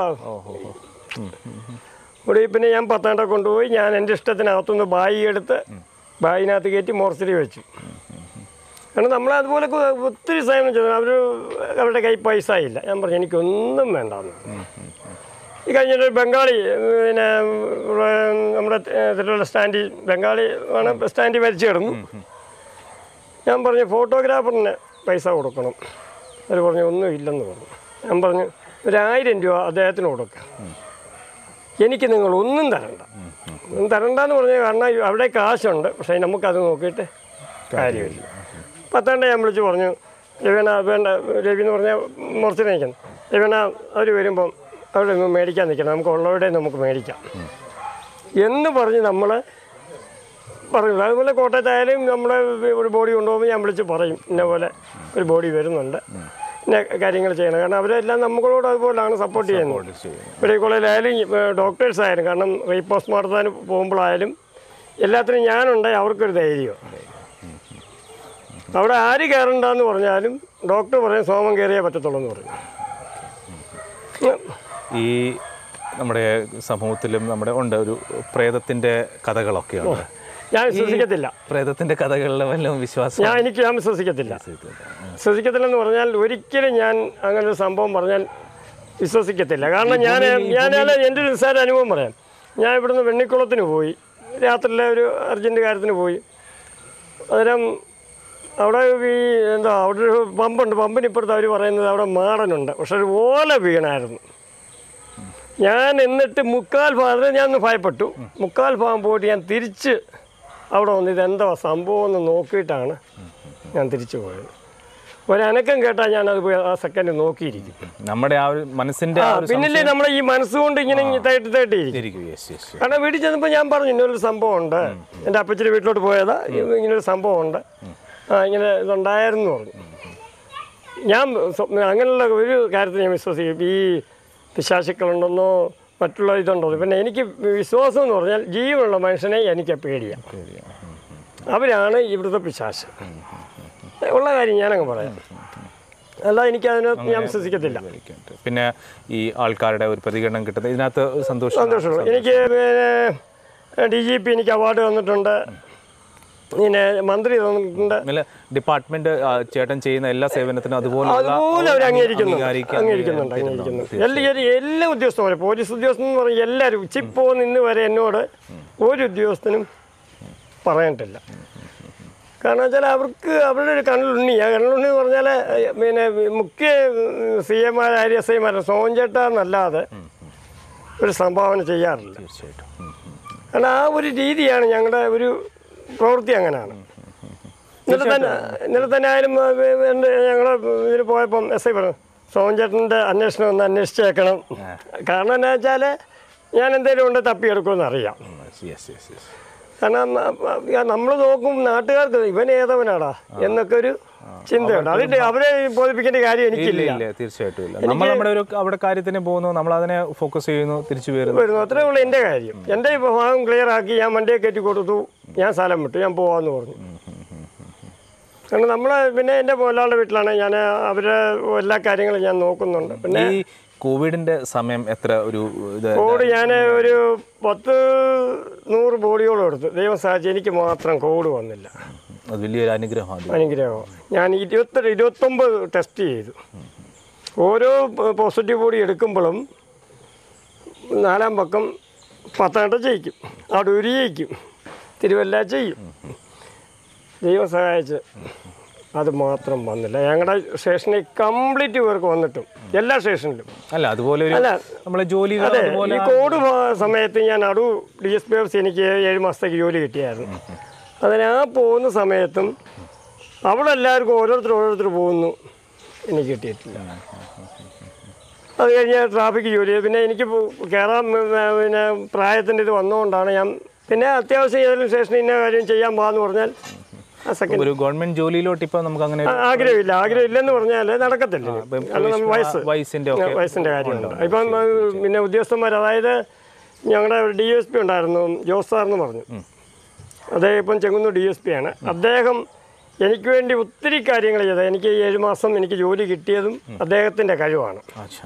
ഓടി. പിന്നെ ഞാൻ പത്തനംതിട്ട കൊണ്ടുപോയി. ഞാൻ എൻ്റെ ഇഷ്ടത്തിനകത്തുനിന്ന് ബായി എടുത്ത് ബായിനകത്ത് കയറ്റി മോർച്ചറി വെച്ചു. കാരണം നമ്മളതുപോലെ ഒത്തിരി സേവനം ചെയ്തു. അവർ അവരുടെ കൈ പൈസ ഇല്ല. ഞാൻ പറഞ്ഞു എനിക്കൊന്നും വേണ്ടാന്ന്. ഈ കഴിഞ്ഞൊരു ബംഗാളി പിന്നെ നമ്മുടെ തിരുവല്ല സ്റ്റാൻഡിൽ ബംഗാളി ആണ് സ്റ്റാൻഡിൽ വലിച്ചു കിടന്നു. ഞാൻ പറഞ്ഞു ഫോട്ടോഗ്രാഫറിന് പൈസ കൊടുക്കണം. അവർ പറഞ്ഞു ഒന്നും ഇല്ലെന്ന് പറഞ്ഞു. ഞാൻ പറഞ്ഞു ഒരായിരം രൂപ അദ്ദേഹത്തിന് കൊടുക്കാം. എനിക്ക് നിങ്ങൾ ഒന്നും തരണ്ട, ഒന്നും തരണ്ടെന്ന് പറഞ്ഞാൽ കാരണം അവിടെ കാശുണ്ട്, പക്ഷേ നമുക്കത് നോക്കിയിട്ട് കാര്യമില്ല. പത്താണ്ട് ഞാൻ വിളിച്ച് പറഞ്ഞു, രവീണ വേണ്ട, രവി എന്ന് പറഞ്ഞാൽ മുറച്ചിട്ട് നിൽക്കണം, രവീണ അവർ വരുമ്പം അവിടെ മേടിക്കാൻ നിൽക്കണം, നമുക്ക് ഉള്ളവിടെ നമുക്ക് മേടിക്കാം എന്ന് പറഞ്ഞ് നമ്മൾ പറഞ്ഞു. അതുപോലെ കോട്ടയത്തായാലും നമ്മുടെ ഒരു ബോഡി കൊണ്ടുപോകുമ്പോൾ ഞാൻ വിളിച്ച് പറയും, ഇന്ന പോലെ ഒരു ബോഡി വരുന്നുണ്ട്, ഇന്ന കാര്യങ്ങൾ ചെയ്യണം. കാരണം അവരെല്ലാം നമ്മളോട് അതുപോലെയാണ് സപ്പോർട്ട് ചെയ്യുന്നത്. മെഡിക്കൽ കോളേജിലായാലും ഡോക്ടേഴ്സ് ആയാലും, കാരണം റീപോസ്റ്റ്മോർട്ടത്തിന് പോകുമ്പോഴായാലും എല്ലാത്തിനും ഞാനുണ്ട്, അവർക്കൊരു ധൈര്യം. അവിടെ ആര് കയറണ്ടെന്ന് പറഞ്ഞാലും ഡോക്ടർ പറയും സോമൻ കയറിയേ പറ്റത്തുള്ളൂ എന്ന് പറയും. ഈ നമ്മുടെ സമൂഹത്തിലും നമ്മുടെ ഉണ്ട് ഒരു പ്രേതത്തിൻ്റെ കഥകളൊക്കെയാണ്. ഞാൻ വിശ്വസിക്കത്തില്ല പ്രേതത്തിൻ്റെ കഥകളിലെ വല്ലതും വിശ്വാസം. ഞാൻ എനിക്ക് ഞാൻ വിശ്വസിക്കത്തില്ല വിശ്വസിക്കത്തില്ലെന്ന് പറഞ്ഞാൽ ഒരിക്കലും ഞാൻ അങ്ങനെ ഒരു സംഭവം പറഞ്ഞാൽ വിശ്വസിക്കത്തില്ല. കാരണം ഞാൻ ഞാൻ എൻ്റെ ഒരു നിസ്സാര അനുഭവം പറയാം. ഞാൻ ഇവിടുന്ന് വെണ്ണിക്കുളത്തിന് പോയി, രാത്രിയിലെ ഒരു അർജൻറ്റ് കാര്യത്തിന് പോയി. അന്നേരം അവിടെ ഈ എന്താ അവിടെ ഒരു പമ്പുണ്ട്, പമ്പിന് ഇപ്പുറത്ത് അവർ പറയുന്നത് അവിടെ മാടനുണ്ട്, പക്ഷെ ഒരു ഓല വീണായിരുന്നു. ഞാൻ എന്നിട്ട് മുക്കാൽ ഭാഗം ഞാൻ ഒന്ന് ഭയപ്പെട്ടു. മുക്കാൽ ഭാഗം പോയിട്ട് ഞാൻ തിരിച്ച് അവിടെ വന്ന് ഇതെന്താ സംഭവം എന്ന് നോക്കിയിട്ടാണ് ഞാൻ തിരിച്ചു പോയത്. ഒരനക്കം കേട്ടാൽ ഞാനത് പോയി ആ സെക്കൻഡ് നോക്കിയിരിക്കും. നമ്മുടെ ആ ഒരു മനസ്സിൻ്റെ പിന്നില്ലേ നമ്മളെ ഈ മനസ്സുകൊണ്ട് ഇങ്ങനെ തേട്ടി തേട്ടിയിരിക്കും. കാരണം വീട്ടിൽ ചെന്നപ്പോൾ ഞാൻ പറഞ്ഞു ഇങ്ങനൊരു സംഭവം ഉണ്ട്, എൻ്റെ അപ്പച്ചിയുടെ വീട്ടിലോട്ട് പോയതാ, ഇങ്ങനൊരു സംഭവം ഉണ്ട്, ആ ഇങ്ങനെ ഇതുണ്ടായിരുന്നു പറഞ്ഞു. ഞാൻ അങ്ങനെയുള്ള ഒരു കാര്യത്തിൽ ഞാൻ വിശ്വസിക്കും. ഈ പിശാചുക്കളുണ്ടെന്നോ മറ്റുള്ള ഇതുണ്ടോ. പിന്നെ എനിക്ക് വിശ്വാസം എന്ന് പറഞ്ഞാൽ ജീവനുള്ള മനുഷ്യനെ എനിക്ക് പേടിയാണ്. അവരാണ് ഇവിടുത്തെ പിശാച് ഉള്ള കാര്യം ഞാനങ്ങ് പറയാം. അല്ല എനിക്കതിന് ഞാൻ വിശ്വസിക്കത്തില്ല. പിന്നെ ഈ ആൾക്കാരുടെ ഒരു പ്രതികരണം കിട്ടുന്നത് ഇതിനകത്ത് സന്തോഷം സന്തോഷമുള്ളൂ. എനിക്ക് പിന്നെ ഡി ജി പി എനിക്ക് അവാർഡ് തന്നിട്ടുണ്ട്, പിന്നെ മന്ത്രി തന്നിട്ടുണ്ട്. ഡിപ്പാർട്ട്മെന്റ് ചേട്ടൻ ചെയ്യുന്ന എല്ലാ സേവനത്തിനും അതുപോലെ അതുപോലെ അവർ അംഗീകരിക്കുന്നു അംഗീകരിക്കുന്നുണ്ട് അംഗീകരിക്കുന്നുണ്ട് എല്ലാ എല്ലാ ഉദ്യോഗസ്ഥന്മാരും, പോലീസ് ഉദ്യോഗസ്ഥൻ എന്ന് പറഞ്ഞാൽ എല്ലാവരും ഉച്ചിപ്പോ നിന്ന് വരെ എന്നോട് ഒരു ഉദ്യോഗസ്ഥനും പറയാനിട്ടില്ല. കാരണം വെച്ചാൽ അവർക്ക് അവരുടെ ഒരു കണ്ണുണ്ണി, ആ കണ്ണുണ്ണി എന്ന് പറഞ്ഞാൽ പിന്നെ മുഖ്യ സി എമാർ ഐ എസ് ഐമാർ സോഞ്ചേട്ടാന്നല്ലാതെ ഒരു സംഭാവന ചെയ്യാറില്ല. കാരണം ആ ഒരു രീതിയാണ് ഞങ്ങളുടെ ഒരു പ്രവൃത്തി, അങ്ങനെയാണ്. ഇന്നലെ തന്നെ ഇന്നലെ തന്നെ ആയാലും എൻ്റെ ഞങ്ങൾ ഇതിന് പോയപ്പം എസ് ഐ പറഞ്ഞു സോഞ്ചേട്ടൻ്റെ അന്വേഷണം ഒന്ന് അന്വേഷിച്ചേക്കണം. കാരണം എന്താ വെച്ചാൽ ഞാൻ എന്തെങ്കിലും ഉണ്ട് തപ്പിയെടുക്കുമെന്ന് അറിയാം. കാരണം നമ്മൾ നോക്കും നാട്ടുകാർക്ക് ഇവൻ ഏതവനാടാ എന്നൊക്കെ ഒരു ചിന്തയുണ്ട്. അതിന്റെ അവരെ ബോധിപ്പിക്കേണ്ട കാര്യം എനിക്കില്ല. തീർച്ചയായിട്ടും നമ്മൾ നമ്മുടെ ഒരു അവിടെ കാര്യത്തിന് പോകുന്നു, നമ്മൾ അതിനെ ഫോക്കസ് ചെയ്യുന്നു, തിരിച്ചു വരുന്നു, അത്രേ ഉള്ളൂ എൻ്റെ കാര്യം. എൻ്റെ ഭാഗം ക്ലിയർ ആക്കി ഞാൻ വണ്ടിയെ കയറ്റി കൊടുത്തു, ഞാൻ സ്ഥലം വിട്ടു, ഞാൻ പോവാന്ന് പറഞ്ഞു. കാരണം നമ്മൾ പിന്നെ എൻ്റെ ഒരാളുടെ വീട്ടിലാണ് ഞാൻ, അവരുടെ എല്ലാ കാര്യങ്ങളും ഞാൻ നോക്കുന്നുണ്ട്. പിന്നെ കോവിഡിന്റെ സമയം എത്ര ഒരു കോവിഡ് ഞാൻ ഒരു പത്ത് നൂറ് ബോഡിയോളം എടുത്തു. ദൈവം സാധിച്ചു എനിക്ക് മാത്രം കോവിഡ് വന്നില്ല. അത് വലിയൊരു അനുഗ്രഹമാണ്. അനുഗ്രഹം. ഞാൻ ഇരുപത്തി ഇരുപത്തൊമ്പത് ടെസ്റ്റ് ചെയ്തു. ഓരോ പോസിറ്റീവ് ബോഡി എടുക്കുമ്പോഴും നാലാം പക്കം പത്തനംതിട്ട ചെയ്യിക്കും, അടൂര് ചെയ്യിക്കും, തിരുവല്ല ചെയ്യും. ദൈവം സഹായിച്ച് അത് മാത്രം വന്നില്ല. ഞങ്ങളുടെ സ്റ്റേഷനിൽ കംപ്ലീറ്റ് പേർക്ക് വന്നിട്ടും എല്ലാ സ്റ്റേഷനിലും അല്ല അതുപോലെ അല്ല നമ്മളെ ജോലി. അതെ, ഈ കോവിഡ് സമയത്ത് ഞാൻ Adoor D S P office എനിക്ക് ഏഴ് മാസത്തേക്ക് ജോലി കിട്ടിയായിരുന്നു. അതിന് ആ പോകുന്ന സമയത്തും അവിടെ എല്ലാവർക്കും ഓരോരുത്തർ ഓരോരുത്തർ പോകുന്നു, എനിക്ക് കിട്ടിയിട്ടില്ല. അത് കഴിഞ്ഞ് ട്രാഫിക് ജോലി, പിന്നെ എനിക്ക് കയറാൻ പിന്നെ പ്രായത്തിൻ്റെ ഇത് വന്നുകൊണ്ടാണ് ഞാൻ പിന്നെ അത്യാവശ്യം ഏതെങ്കിലും സ്റ്റേഷനിൽ ഇന്ന കാര്യം ചെയ്യാൻ പോകാമെന്ന് പറഞ്ഞാൽ ഒരു ഗവൺമെന്റ് ജോലിയിലോട്ട് ഇപ്പം നമുക്ക് അങ്ങനെ ആഗ്രഹമില്ല. ആഗ്രഹമില്ലെന്ന് പറഞ്ഞാൽ നടക്കത്തില്ല. വയസ്സ് വയസ്സിൻ്റെ വയസ്സിൻ്റെ കാര്യമുണ്ട്. ഇപ്പം പിന്നെ ഉദ്യോഗസ്ഥന്മാർ, അതായത് ഞങ്ങളുടെ ഡി എസ് പി ഉണ്ടായിരുന്നു ജോസ് സാർ എന്ന് പറഞ്ഞു, അദ്ദേഹം ഇപ്പം ചെങ്ങന്നൂർ ഡി എസ് പി ആണ്. അദ്ദേഹം എനിക്ക് വേണ്ടി ഒത്തിരി കാര്യങ്ങൾ ചെയ്തത്. എനിക്ക് ഏഴ് മാസം എനിക്ക് ജോലി കിട്ടിയതും അദ്ദേഹത്തിൻ്റെ കഴിവാണ്.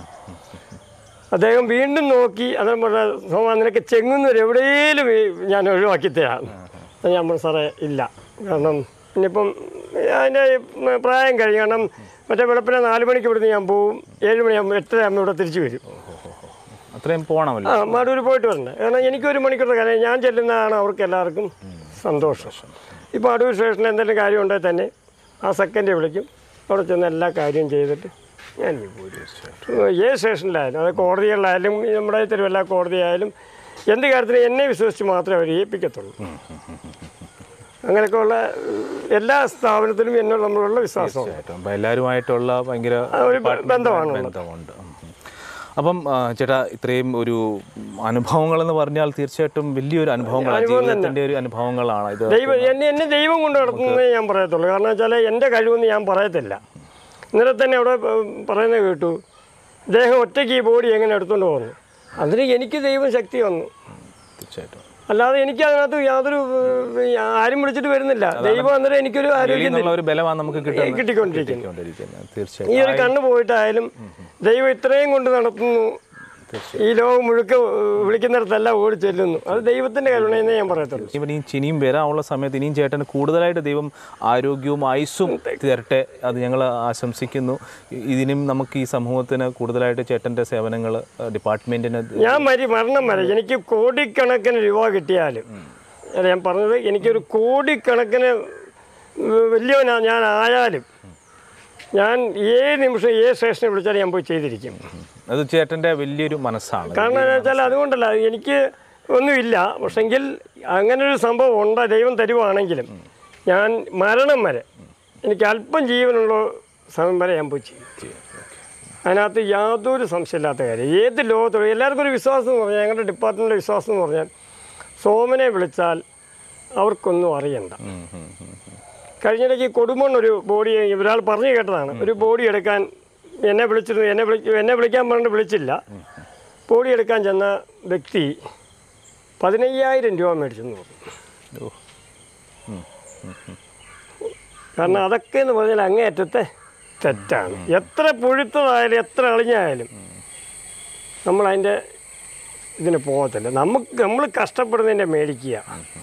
അദ്ദേഹം വീണ്ടും നോക്കി അതേ പറഞ്ഞ സോമാ നിനക്ക് ചെങ്ങന്നൂർ എവിടെയെങ്കിലും ഞാൻ ഒഴിവാക്കി തരാം. ഞാൻ പറഞ്ഞു സാറേ ഇല്ല, കാരണം ഇനിയിപ്പം അതിൻ്റെ പ്രായം കഴിഞ്ഞു. കാരണം മറ്റേ വെളുപ്പിനെ നാല് മണിക്ക് ഇവിടുന്ന് ഞാൻ പോവും, ഏഴ് മണിയാകുമ്പോൾ എട്ടര ആകുമ്പോൾ ഇവിടെ തിരിച്ചു വരും. അത്രയും പോകണമല്ലോ. ആ മടൂർ പോയിട്ട് വരണ്ടേ. കാരണം എനിക്കൊരു മണിക്കൂർ കാര്യം ഞാൻ ചെല്ലുന്നതാണ് അവർക്ക് എല്ലാവർക്കും സന്തോഷം. ഇപ്പോൾ അടൂർ സ്റ്റേഷനിൽ എന്തെങ്കിലും കാര്യം ഉണ്ടെങ്കിൽ തന്നെ ആ സെക്കൻഡ് വിളിക്കും, അവിടെ ചെന്ന് എല്ലാ കാര്യവും ചെയ്തിട്ട് ഞാനിങ്ങ് പോരും. ഏത് സ്റ്റേഷനിലായാലും, അത് കോടതികളിലായാലും നമ്മുടെ തിരുവല്ല കോടതിയായാലും എന്ത് കാര്യത്തിനും എന്നെ വിശ്വസിച്ച് മാത്രമേ അവർ ഏൽപ്പിക്കത്തുള്ളൂ. അങ്ങനെയൊക്കെയുള്ള എല്ലാ സ്ഥാപനത്തിലും എന്നോട് നമ്മളുള്ള വിശ്വാസമാണ്. എല്ലാവരുമായിട്ടുള്ള ഭയങ്കര ഒരു ബന്ധമാണ് ബന്ധമുണ്ട്. അപ്പം ചേട്ടാ, ഇത്രയും ഒരു അനുഭവങ്ങളെന്ന് പറഞ്ഞാൽ തീർച്ചയായിട്ടും വലിയൊരു അനുഭവങ്ങളാണ്, ജീവിതത്തിൻ്റെ ഒരു അനുഭവങ്ങളാണ് ഇത്. ദൈവം എന്നെ എന്നെ ദൈവം കൊണ്ട് നടത്തുന്നതേ ഞാൻ പറയത്തുള്ളൂ. കാരണം വെച്ചാൽ എൻ്റെ കഴിവൊന്നും ഞാൻ പറയത്തില്ല. ഇന്നലെ തന്നെ അവിടെ പറയുന്നത് കേട്ടു, ദേഹം ഒറ്റയ്ക്ക് ഈ ബോഡി എങ്ങനെ എടുത്തുകൊണ്ട് പോകുന്നു. അതിന് എനിക്ക് ദൈവം ശക്തി വന്നു. തീർച്ചയായിട്ടും. അല്ലാതെ എനിക്ക് അതിനകത്ത് യാതൊരു ആരും വിളിച്ചിട്ട് വരുന്നില്ല. ദൈവം അന്നേരം എനിക്കൊരു ആരോഗ്യം കിട്ടിക്കൊണ്ടിരിക്കുന്നു. ഈ ഒരു കണ്ണ് പോയിട്ടായാലും ദൈവം ഇത്രയും കൊണ്ട് നടത്തുന്നു. ഈ ലോകം മുഴുക്ക വിളിക്കുന്നിടത്തല്ല ഓടി ചെല്ലുന്നു. അത് ദൈവത്തിൻ്റെ കരുണയെന്നേ ഞാൻ പറയത്തുള്ളൂ. ഇവൻ ഈ ഇനിയും വരാനുള്ള സമയത്ത് ഇനിയും ചേട്ടന് കൂടുതലായിട്ട് ദൈവം ആരോഗ്യവും ആയുസ്സും തരട്ടെ, അത് ഞങ്ങൾ ആശംസിക്കുന്നു. ഇതിനും നമുക്ക് ഈ സമൂഹത്തിന് കൂടുതലായിട്ട് ചേട്ടൻ്റെ സേവനങ്ങൾ ഡിപ്പാർട്ട്മെൻറ്റിന് ഞാൻ മരി മരണം വരെ എനിക്ക് കോടിക്കണക്കിന് രൂപ കിട്ടിയാലും, ഞാൻ പറഞ്ഞത് എനിക്കൊരു കോടിക്കണക്കിന് വലിയവനാ ഞാൻ ആയാലും, ഞാൻ ഏത് നിമിഷം ഏത് സ്റ്റേഷനെ വിളിച്ചാലും ഞാൻ പോയി ചെയ്തിരിക്കും. അത് ചേട്ടൻ്റെ വലിയൊരു മനസ്സാണ്. കാരണം എന്താ വെച്ചാൽ അതുകൊണ്ടല്ല, എനിക്ക് ഒന്നുമില്ല, പക്ഷെങ്കിൽ അങ്ങനൊരു സംഭവം ഉണ്ട്. ദൈവം തരുവാണെങ്കിലും ഞാൻ മരണം വരെ, എനിക്ക് അല്പം ജീവനുള്ള സമയം വരെ ഞാൻ പോയി ചെയ്യും. അതിനകത്ത് യാതൊരു സംശയമില്ലാത്ത കാര്യം. ഏത് ലോകത്തോളം എല്ലാവർക്കും ഒരു വിശ്വാസം എന്ന് പറഞ്ഞാൽ, ഞങ്ങളുടെ ഡിപ്പാർട്ട്മെൻറ്റിൻ്റെ വിശ്വാസം എന്ന് പറഞ്ഞാൽ, സോമനെ വിളിച്ചാൽ അവർക്കൊന്നും അറിയണ്ട. കഴിഞ്ഞിടയ്ക്ക് കൊടുമണ്ണൊരു ബോഡി ഒരാൾ പറഞ്ഞു കേട്ടതാണ്, ഒരു ബോഡി എടുക്കാൻ എന്നെ വിളിച്ചിരുന്നു. എന്നെ വിളി എന്നെ വിളിക്കാൻ പറഞ്ഞിട്ട് വിളിച്ചില്ല. ബോഡി എടുക്കാൻ ചെന്ന വ്യക്തി പതിനയ്യായിരം രൂപ മേടിച്ചെന്ന് പറഞ്ഞു. കാരണം അതൊക്കെ എന്ന് പറഞ്ഞാൽ അങ്ങേയറ്റത്തെ തെറ്റാണ്. എത്ര പുഴുത്തതായാലും എത്ര അളിഞ്ഞായാലും നമ്മളതിൻ്റെ ഇതിന് പോകത്തില്ല. നമുക്ക് നമ്മൾ കഷ്ടപ്പെടുന്നതിൻ്റെ മേടിക്കുക.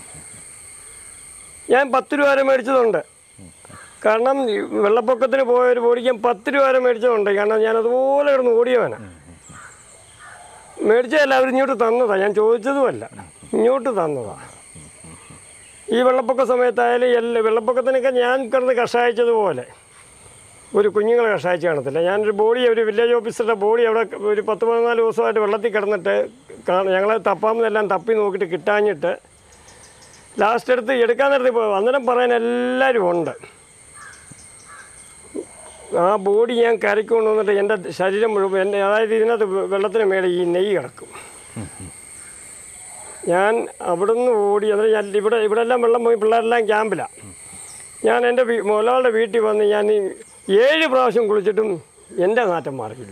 ഞാൻ പത്ത് രൂപ വരെ മേടിച്ചതുണ്ട്. കാരണം വെള്ളപ്പൊക്കത്തിന് പോയ ഒരു ബോഡിക്ക് ഞാൻ പത്ത് രൂപ വരെ മേടിച്ചതുണ്ട്. കാരണം ഞാൻ അതുപോലെ കിടന്ന് ഓടിയവനാണ്. മേടിച്ചതല്ല, അവർ ഇങ്ങോട്ട് തന്നതാണ്. ഞാൻ ചോദിച്ചതുമല്ല, ഇങ്ങോട്ട് തന്നതാണ്. ഈ വെള്ളപ്പൊക്ക സമയത്തായാലും എല്ലാ വെള്ളപ്പൊക്കത്തിനൊക്കെ ഞാൻ കിടന്ന് കഷായിച്ചതുപോലെ ഒരു കുഞ്ഞുങ്ങളെ കഷായിച്ച് കാണത്തില്ല. ഞാനൊരു ബോഡി, ഒരു വില്ലേജ് ഓഫീസറുടെ ബോഡി അവിടെ ഒരു പത്ത് പതിനാല് ദിവസമായിട്ട് വെള്ളത്തിൽ കിടന്നിട്ട് ഞങ്ങളെ തപ്പാമെന്നെല്ലാം തപ്പി നോക്കിയിട്ട് കിട്ടാഞ്ഞിട്ട് ലാസ്റ്റ് എടുത്ത് എടുക്കാൻ നേരത്തെ പോയി അന്നേരം പറയാൻ എല്ലാവരും ഉണ്ട്. ആ ബോഡി ഞാൻ കരയ്ക്ക് കൊണ്ടുവന്നിട്ട് എൻ്റെ ശരീരം മുഴുവൻ എൻ്റെ, അതായത് ഇതിനകത്ത് വെള്ളത്തിന് മേലെ ഈ നെയ്യ് കിടക്കും. ഞാൻ അവിടെ നിന്ന് ഓടി, അന്നേരം ഞാൻ ഇവിടെ ഇവിടെ എല്ലാം വെള്ളം പോയി, പിള്ളേരെല്ലാം ക്യാമ്പിലാണ്. ഞാൻ എൻ്റെ മുതലാളുടെ വീട്ടിൽ വന്ന് ഞാൻ ഏഴ് പ്രാവശ്യം കുളിച്ചിട്ടും എൻ്റെ നാറ്റം മാറിയില്ല.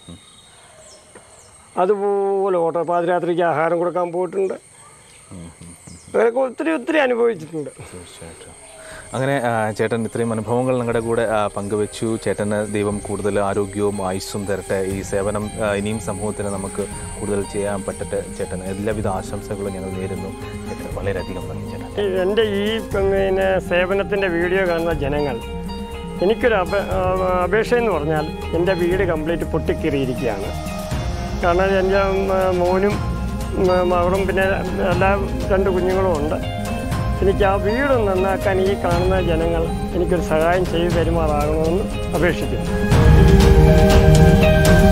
അതുപോലെ ഓട്ടോ പാതിരാത്രിക്ക് ആഹാരം കൊടുക്കാൻ പോയിട്ടുണ്ട്. അങ്ങനെയൊക്കെ ഒത്തിരി ഒത്തിരി അനുഭവിച്ചിട്ടുണ്ട്. തീർച്ചയായിട്ടും. അങ്ങനെ ചേട്ടൻ ഇത്രയും അനുഭവങ്ങൾ നിങ്ങളുടെ കൂടെ പങ്കുവെച്ചു. ചേട്ടന് ദൈവം കൂടുതൽ ആരോഗ്യവും ആയുസ്സും തരട്ടെ. ഈ സേവനം ഇനിയും സമൂഹത്തിന് നമുക്ക് കൂടുതൽ ചെയ്യാൻ പറ്റട്ടെ. ചേട്ടന് എല്ലാവിധ ആശംസകളും ഞങ്ങൾ നേരുന്നു. ചേട്ടന് വളരെയധികം നന്ദി ചേട്ടൻ. എൻ്റെ ഈ പിന്നെ സേവനത്തിൻ്റെ വീഡിയോ കാണുന്ന ജനങ്ങൾ, എനിക്കൊരു അപ അപേക്ഷ എന്ന് പറഞ്ഞാൽ, എൻ്റെ വീട് കംപ്ലീറ്റ് പൊട്ടിക്കേറിയിരിക്കുകയാണ്. കാരണം എൻ്റെ മോനും മകളും പിന്നെ എല്ലാ രണ്ട് കുഞ്ഞുങ്ങളും ഉണ്ട്. എനിക്ക് ആ വീട് നന്നാക്കാൻ ഈ കാണുന്ന ജനങ്ങൾ എനിക്കൊരു സഹായം ചെയ്തു തരുമാറാകണമെന്ന് അപേക്ഷിക്കുന്നു.